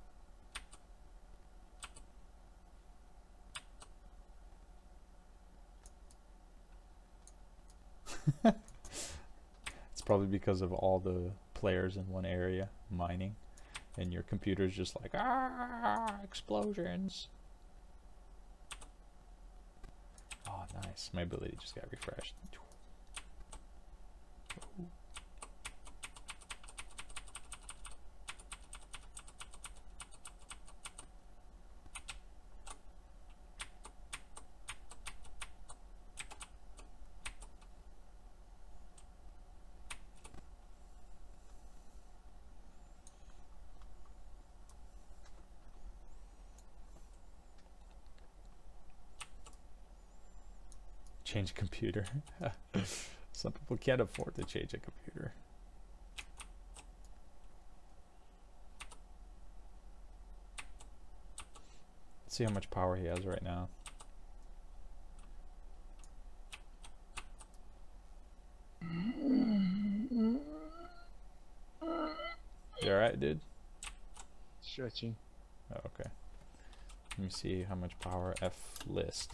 It's probably because of all the players in one area mining, and your computer's just like, explosions. Oh, nice. My ability just got refreshed. Change a computer. Some people can't afford to change a computer. Let's see how much power he has right now. You alright, dude? Stretching. Oh, okay. Let me see how much power F list.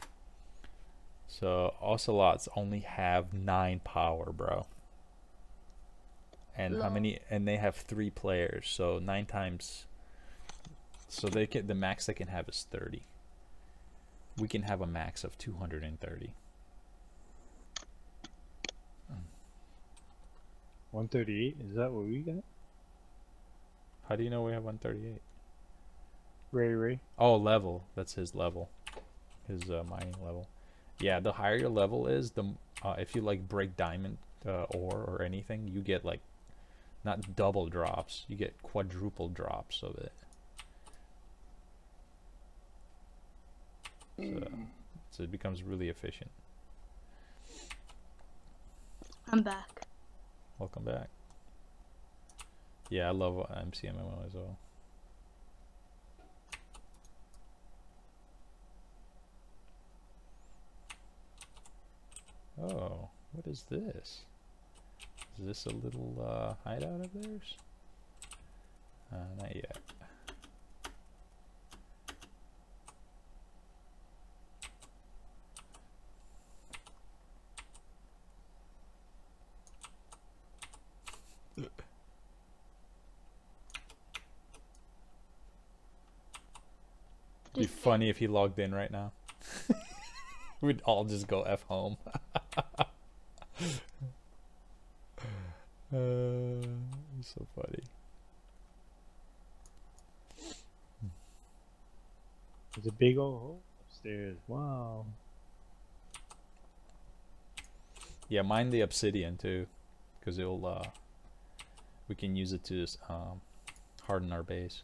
So ocelots only have 9 power, bro. And how many? And they have 3 players, so 9 times. So they can, the max they can have is 30. We can have a max of 230. 138. Is that what we got? How do you know we have 138? Ray. Oh, level. That's his level. His mining level. Yeah, the higher your level is, the if you like break diamond ore or anything, you get like not double drops, you get quadruple drops of it. So it becomes really efficient. I'm back. Welcome back. Yeah, I love MCMMO as well. Oh, what is this? Is this a little hideout of theirs? Not yet. It'd be funny if he logged in right now. We'd all just go F home. So funny. There's a big old hole upstairs. Wow. Yeah, mine the obsidian too, because it'll we can use it to harden our base.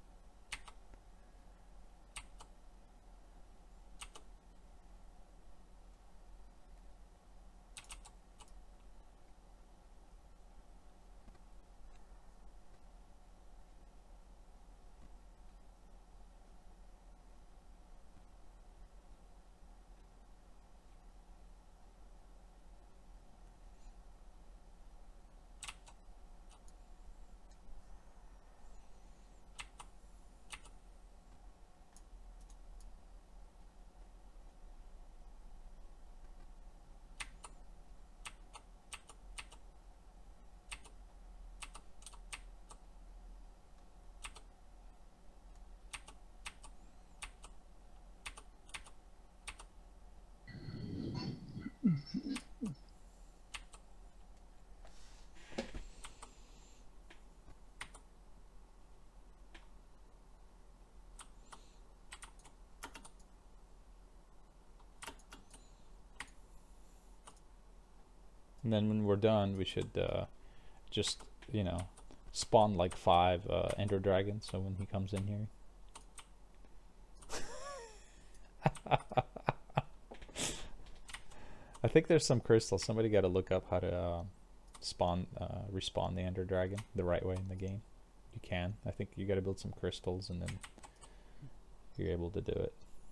And then when we're done, we should just, you know, spawn like 5 ender dragons, so when he comes in here. I think there's some crystals. Somebody got to look up how to respawn the ender dragon the right way in the game. You can. I think you got to build some crystals and then you're able to do it.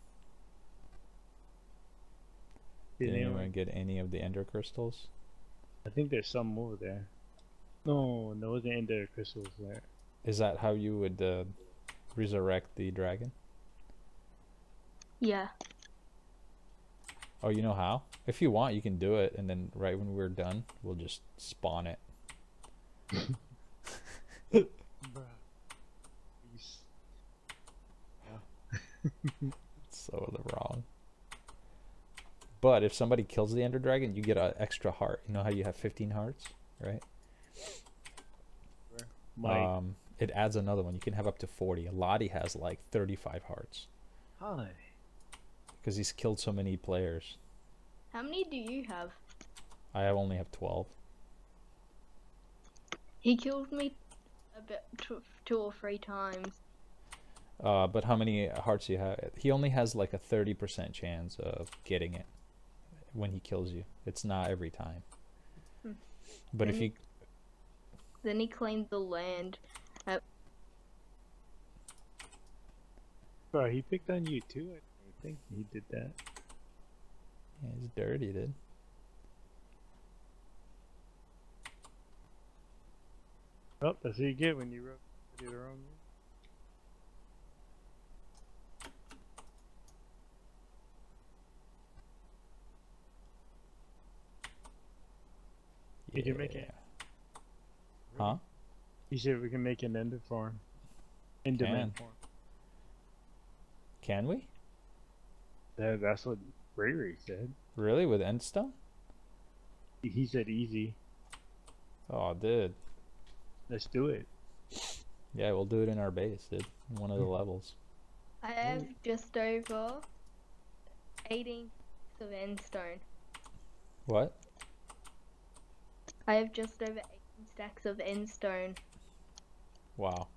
Did anyone get any of the ender crystals? I think there's some over there. No, there wasn't ender crystals there. Is that how you would resurrect the dragon? Yeah. Oh, you know how? If you want, you can do it, and then right when we're done, we'll just spawn it. So wrong. But if somebody kills the ender dragon, you get an extra heart. You know how you have 15 hearts, right? It adds another one. You can have up to 40. Lottie has like 35 hearts. Hi. Because he's killed so many players. How many do you have? I only have 12. He killed me a bit 2 or 3 times. But how many hearts do you have? He only has like a 30% chance of getting it when he kills you. It's not every time. But if you... Then he claimed the land. Bro, he picked on you too. I think he did that. Yeah, he's dirty, dude. Oh, that's what you get when you wrote it wrong. Yeah. Did you make it? Huh? He said we can make an ender farm. Enderman farm. Can we? That's what Ray said. Really? With endstone? He said easy. Oh, dude. Let's do it. Yeah, we'll do it in our base, dude. In one of the levels. I have just over 18 stacks of endstone. What? I have just over 18 stacks of endstone. Wow.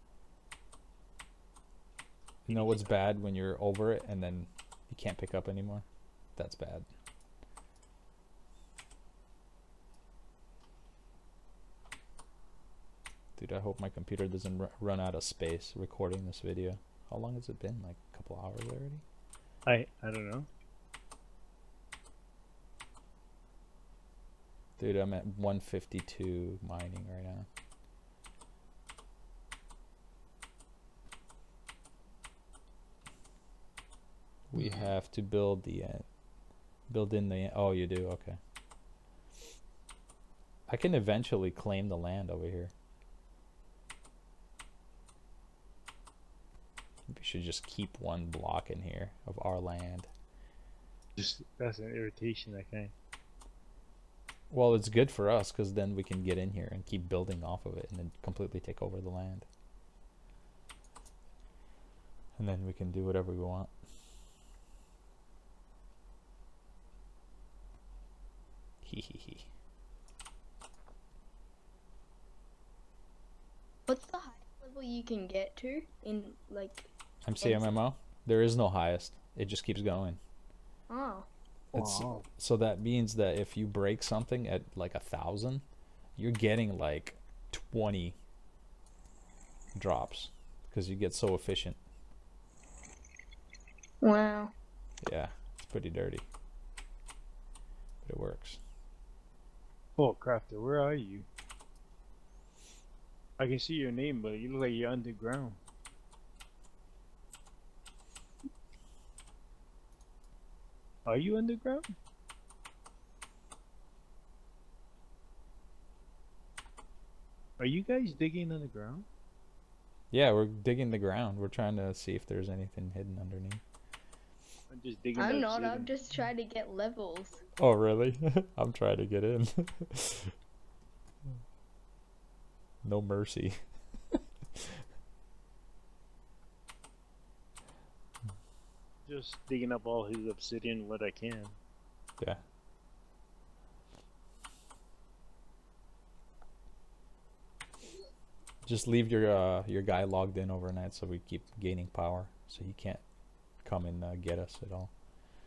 You know what's bad when you're over it and then you can't pick up anymore? That's bad. Dude, I hope my computer doesn't run out of space recording this video. How long has it been? Like a couple hours already? I don't know. Dude, I'm at 152 mining right now. We have to build the build in the oh, you do, okay. I can eventually claim the land over here. We should just keep one block in here of our land. Just that's an irritation, I think. Well, it's good for us because then we can get in here and keep building off of it and then completely take over the land. And then we can do whatever we want. Hee hee hee. What's the highest level you can get to in like? MCMMO? There is no highest. It just keeps going. Oh. It's, Wow. so that means that if you break something at like 1,000, you're getting like 20 drops because you get so efficient. Wow. Yeah, it's pretty dirty, but it works. Oh, Crafter, where are you? I can see your name, but you look like you're underground. Are you underground? Are you guys digging underground? Yeah, we're digging the ground. We're trying to see if there's anything hidden underneath. I'm just digging. I'm up not. I'm shit. just trying to get levels. Oh, really? I'm trying to get in. No mercy. Just digging up all his obsidian what I can. Yeah. Just leave your guy logged in overnight so we keep gaining power, so he can't come and get us at all.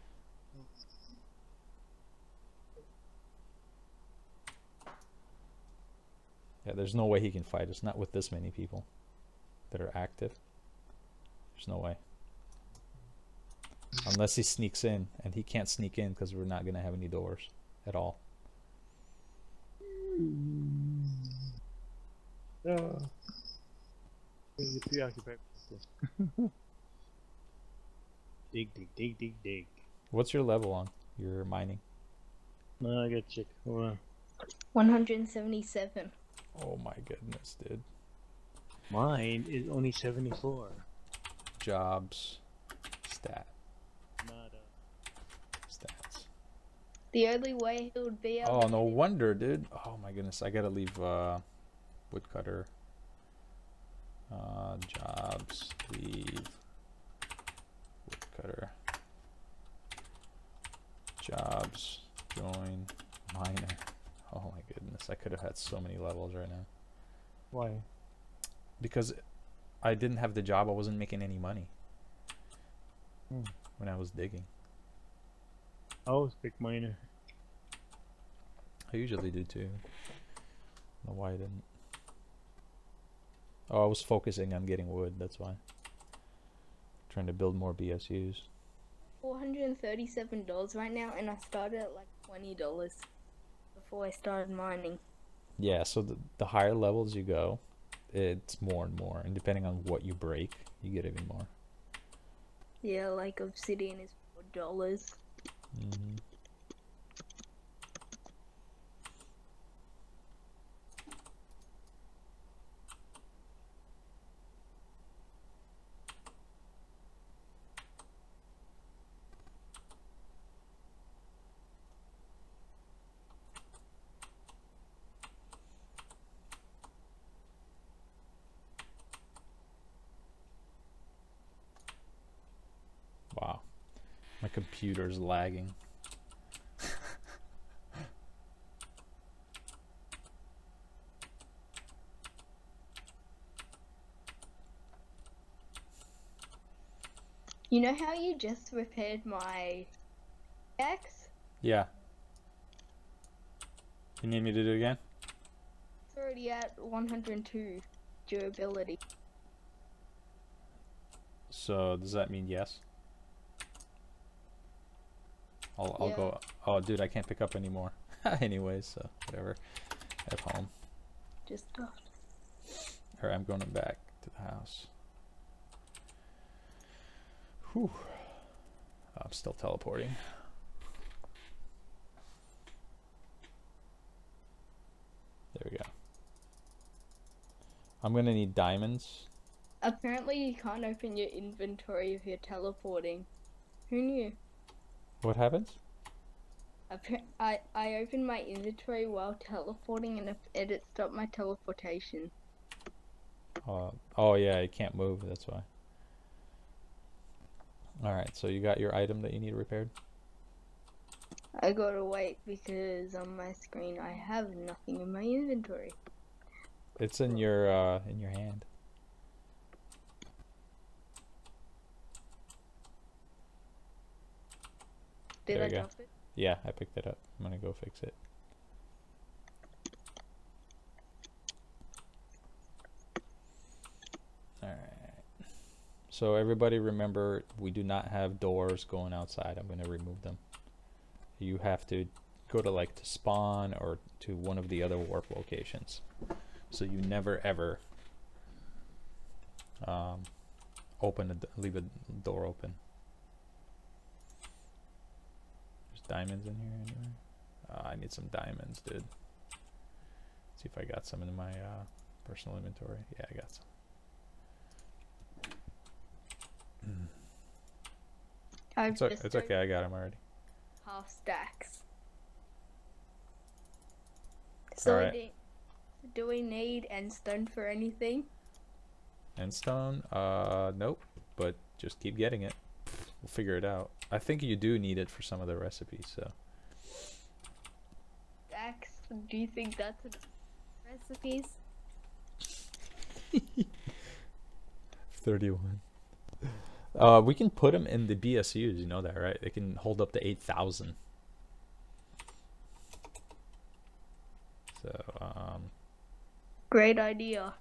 Yeah, there's no way he can fight us, not with this many people that are active. There's no way. Unless he sneaks in, and he can't sneak in because we're not going to have any doors at all. You're preoccupied. Dig, dig, dig, dig, dig. What's your level on your mining? No, I gotta check. Hold on. 177. Oh my goodness, dude. Mine is only 74. Jobs, stat, Not stats. The only way he would be able Oh, to no get wonder, dude. Oh my goodness, I gotta leave woodcutter. Jobs, leave woodcutter. Jobs, join miner. Oh my goodness, I could have had so many levels right now. why? Because I didn't have the job, I wasn't making any money when I was digging. I was big miner. I usually do too. I don't know why I didn't. Oh, I was focusing on getting wood, that's why. Trying to build more BSUs. $437 right now, and I started at like $20 before I started mining. Yeah, so the higher levels you go, it's more and more. And depending on what you break, you get even more. Yeah, like obsidian is $4. Mm-hmm. My computer's lagging. You know how you just repaired my X? Yeah. You need me to do it again? It's already at 102 durability. So does that mean yes? I'll Yeah. go. Oh, dude, I can't pick up anymore. Anyways, so whatever. At home. Just stopped. Alright, I'm going back to the house. Whew. I'm still teleporting. There we go. I'm gonna need diamonds. Apparently you can't open your inventory if you're teleporting. Who knew? What happens? I opened my inventory while teleporting and it stopped my teleportation. Oh yeah, it can't move, that's why. Alright, so you got your item that you need repaired? I gotta wait because on my screen I have nothing in my inventory. It's in your hand. Did There I you go. drop it? Yeah, I picked it up. I'm gonna go fix it. Alright. So everybody remember, we do not have doors going outside. I'm gonna remove them. You have to go to like to spawn or to one of the other warp locations. So you never ever leave a door open. There's diamonds in here anyway. I need some diamonds, dude. See if I got some in my personal inventory. Yeah, I got some. It's okay, I got them already. Half stacks. So Alright. do we need endstone for anything? Endstone? Nope. But just keep getting it. We'll figure it out. I think you do need it for some of the recipes, so. Stacks? Do you think that's enough recipes? 31. We can put them in the BSUs, you know that, right? They can hold up to 8,000. So, Great idea.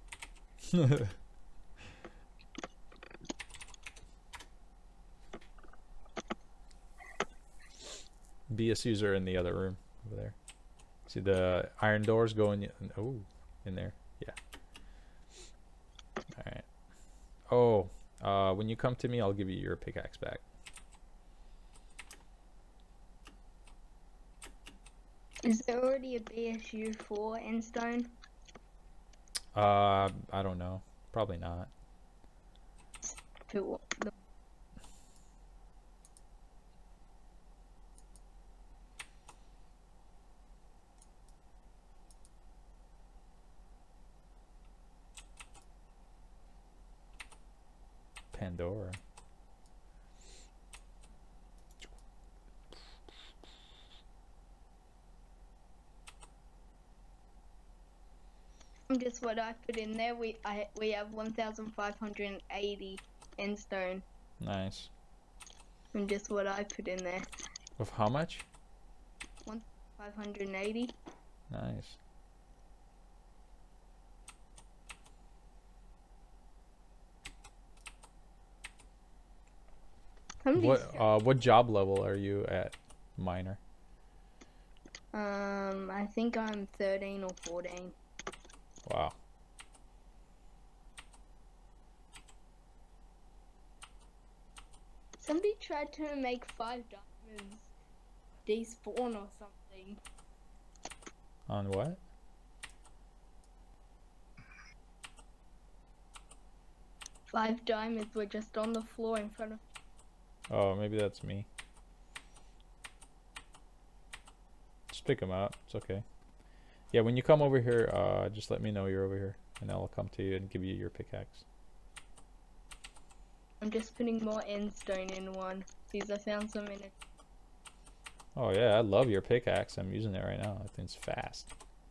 BSUs are in the other room over there. See the iron doors going in there. Yeah. All right. Oh, when you come to me, I'll give you your pickaxe back. Is there already a BSU for endstone? I don't know. Probably not. Pandora. Just what I put in there. We have 1,580 endstone. Nice. And just what I put in there. Of how much? 1,580. Nice. What job level are you at, miner? I think I'm 13 or 14. Wow. Somebody tried to make 5 diamonds despawn or something. On what? Five diamonds were just on the floor in front of. Oh, maybe that's me. Just pick them out. It's okay. Yeah, when you come over here, just let me know you're over here, and I'll come to you and give you your pickaxe. I'm just putting more endstone in one. these. I found some in it. Oh yeah, I love your pickaxe. I'm using it right now. I think it's fast.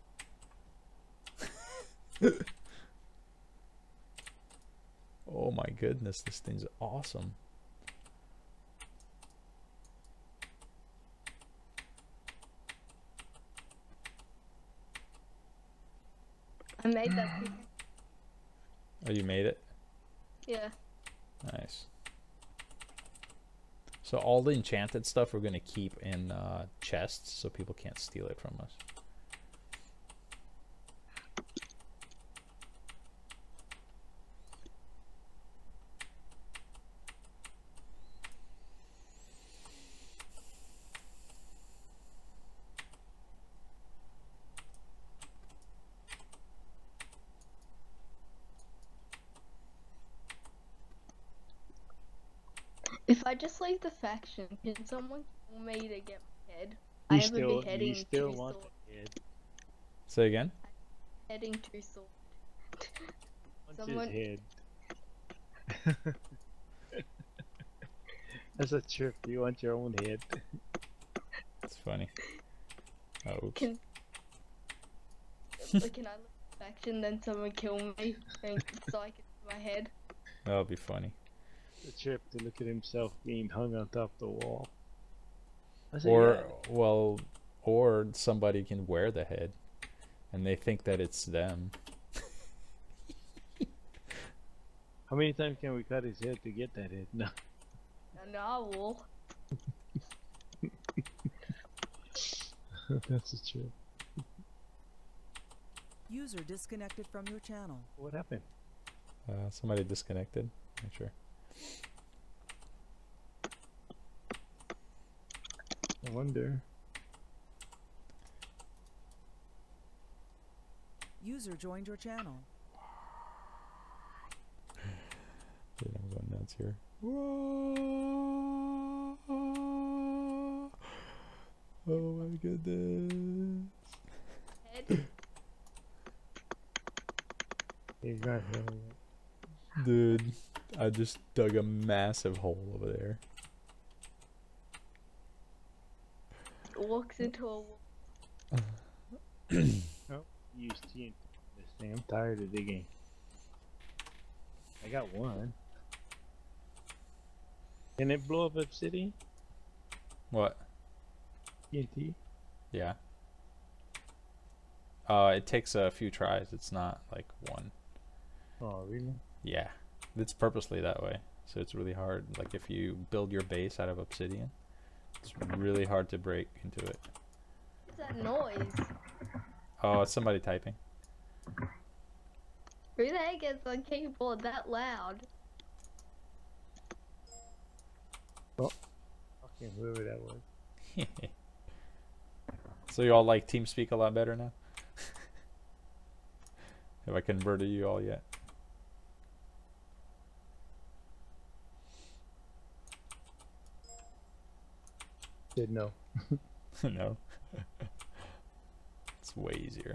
Oh my goodness, this thing's awesome. I made that pickaxe. Oh, you made it? Yeah. Nice. So all the enchanted stuff we're gonna keep in chests so people can't steal it from us. If I just leave the faction, can someone kill me to get my head? I You have a still, beheading you still true want sword. the head. Say again? Beheading true sword. Want Someone- his head. That's a trip. You want your own head. It's funny. Oh, oops. Can can I leave the faction, then someone kill me, and so I can get my head? That'll be funny. The trip to look at himself being hung on top of the wall. I said, Or, yeah. well, or somebody can wear the head and they think that it's them. How many times can we cut his head to get that head? No. And I will. That's a trip. User disconnected from your channel. What happened? Somebody disconnected. Not sure. I wonder. User joined your channel. Dude, I'm going nuts here. Oh my goodness. Head. He's not here yet. Dude, I just dug a massive hole over there. Walks into a wall. Use TNT. This thing. I'm tired of digging. I got one. Can it blow up obsidian? What? TNT? Yeah. It takes a few tries. It's not like one. Oh, really? Yeah. It's purposely that way. So it's really hard. Like if you build your base out of obsidian, it's really hard to break into it. What's that noise? Oh, it's somebody typing. Who the heck is on keyboard that loud? Fucking whoever that was. So you all like TeamSpeak a lot better now? Have I converted you all yet? Said no. No. It's way easier.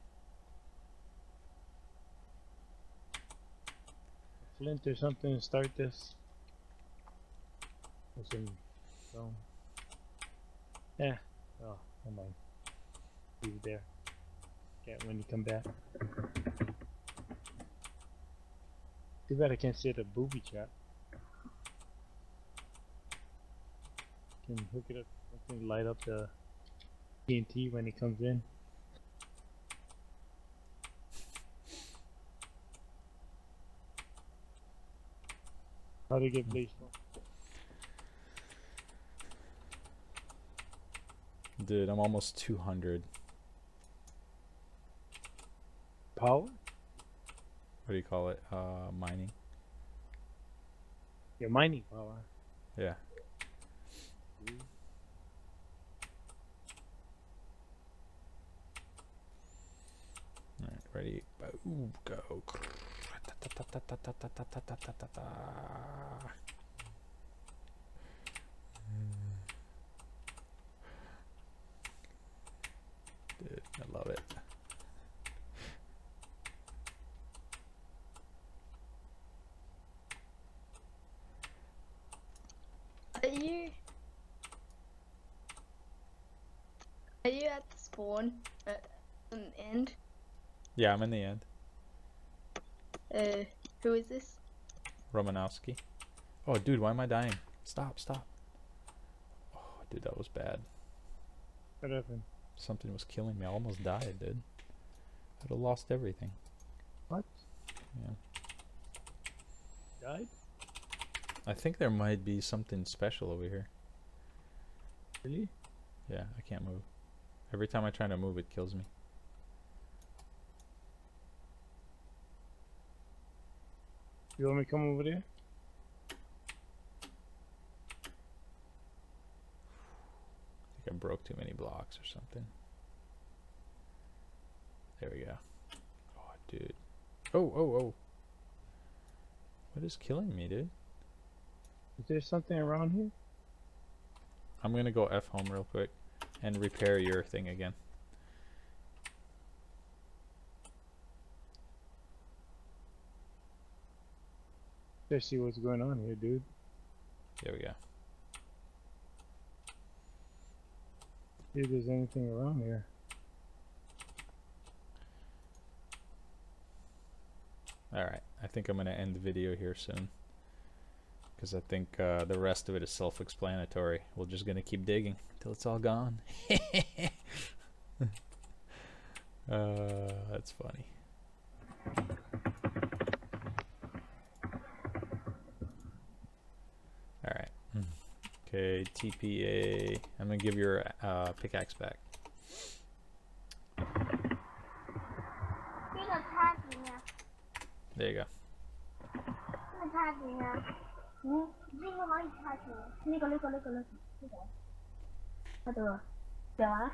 Flint or something to start this. Or some stone. Yeah. Oh, never mind. Leave it there. Get when you come back. Too bad I can't set a booby trap. Can hook it up, something light up the TNT when he comes in. How to get placed on? Dude, I'm almost 200. Power? What do you call it? Mining. Your mining power. Yeah. Alright, ready? Boom, go. Dude, I love it. Are you you at the spawn at the end? Yeah, I'm in the end. Who is this? Romanowski. Oh, dude, why am I dying? Stop, stop. Oh, dude, that was bad. What happened? Something was killing me. I almost died, dude. I'd have lost everything. What? Yeah. Died? I think there might be something special over here. Really? Yeah, I can't move. Every time I try to move, it kills me. You want me to come over there? I think I broke too many blocks or something. There we go. Oh, dude. Oh, oh, oh. What is killing me, dude? Is there something around here? I'm gonna go F home real quick and repair your thing again. Let's see what's going on here, dude. There we go. See if there's anything around here. Alright, I think I'm gonna end the video here soon, because I think the rest of it is self-explanatory. We're just gonna keep digging until it's all gone. That's funny. Alright. Okay, TPA. I'm gonna give your pickaxe back. There you go. 那插屏啊，这个往里插屏，那个，好的，讲完了。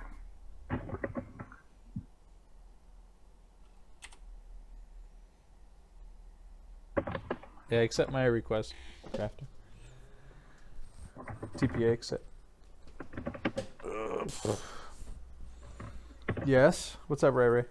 Yeah, accept my request, Crafter. TPA accept. Yes? What's up, Ray Ray?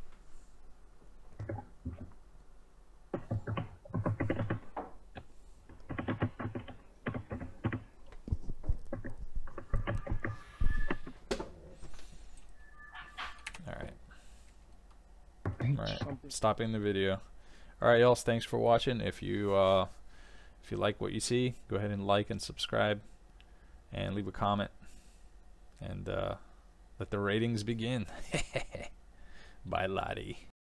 Alright, stopping the video. Alright, y'all, thanks for watching. If you like what you see, go ahead and like and subscribe and leave a comment, and let the ratings begin. Bye, Lottie.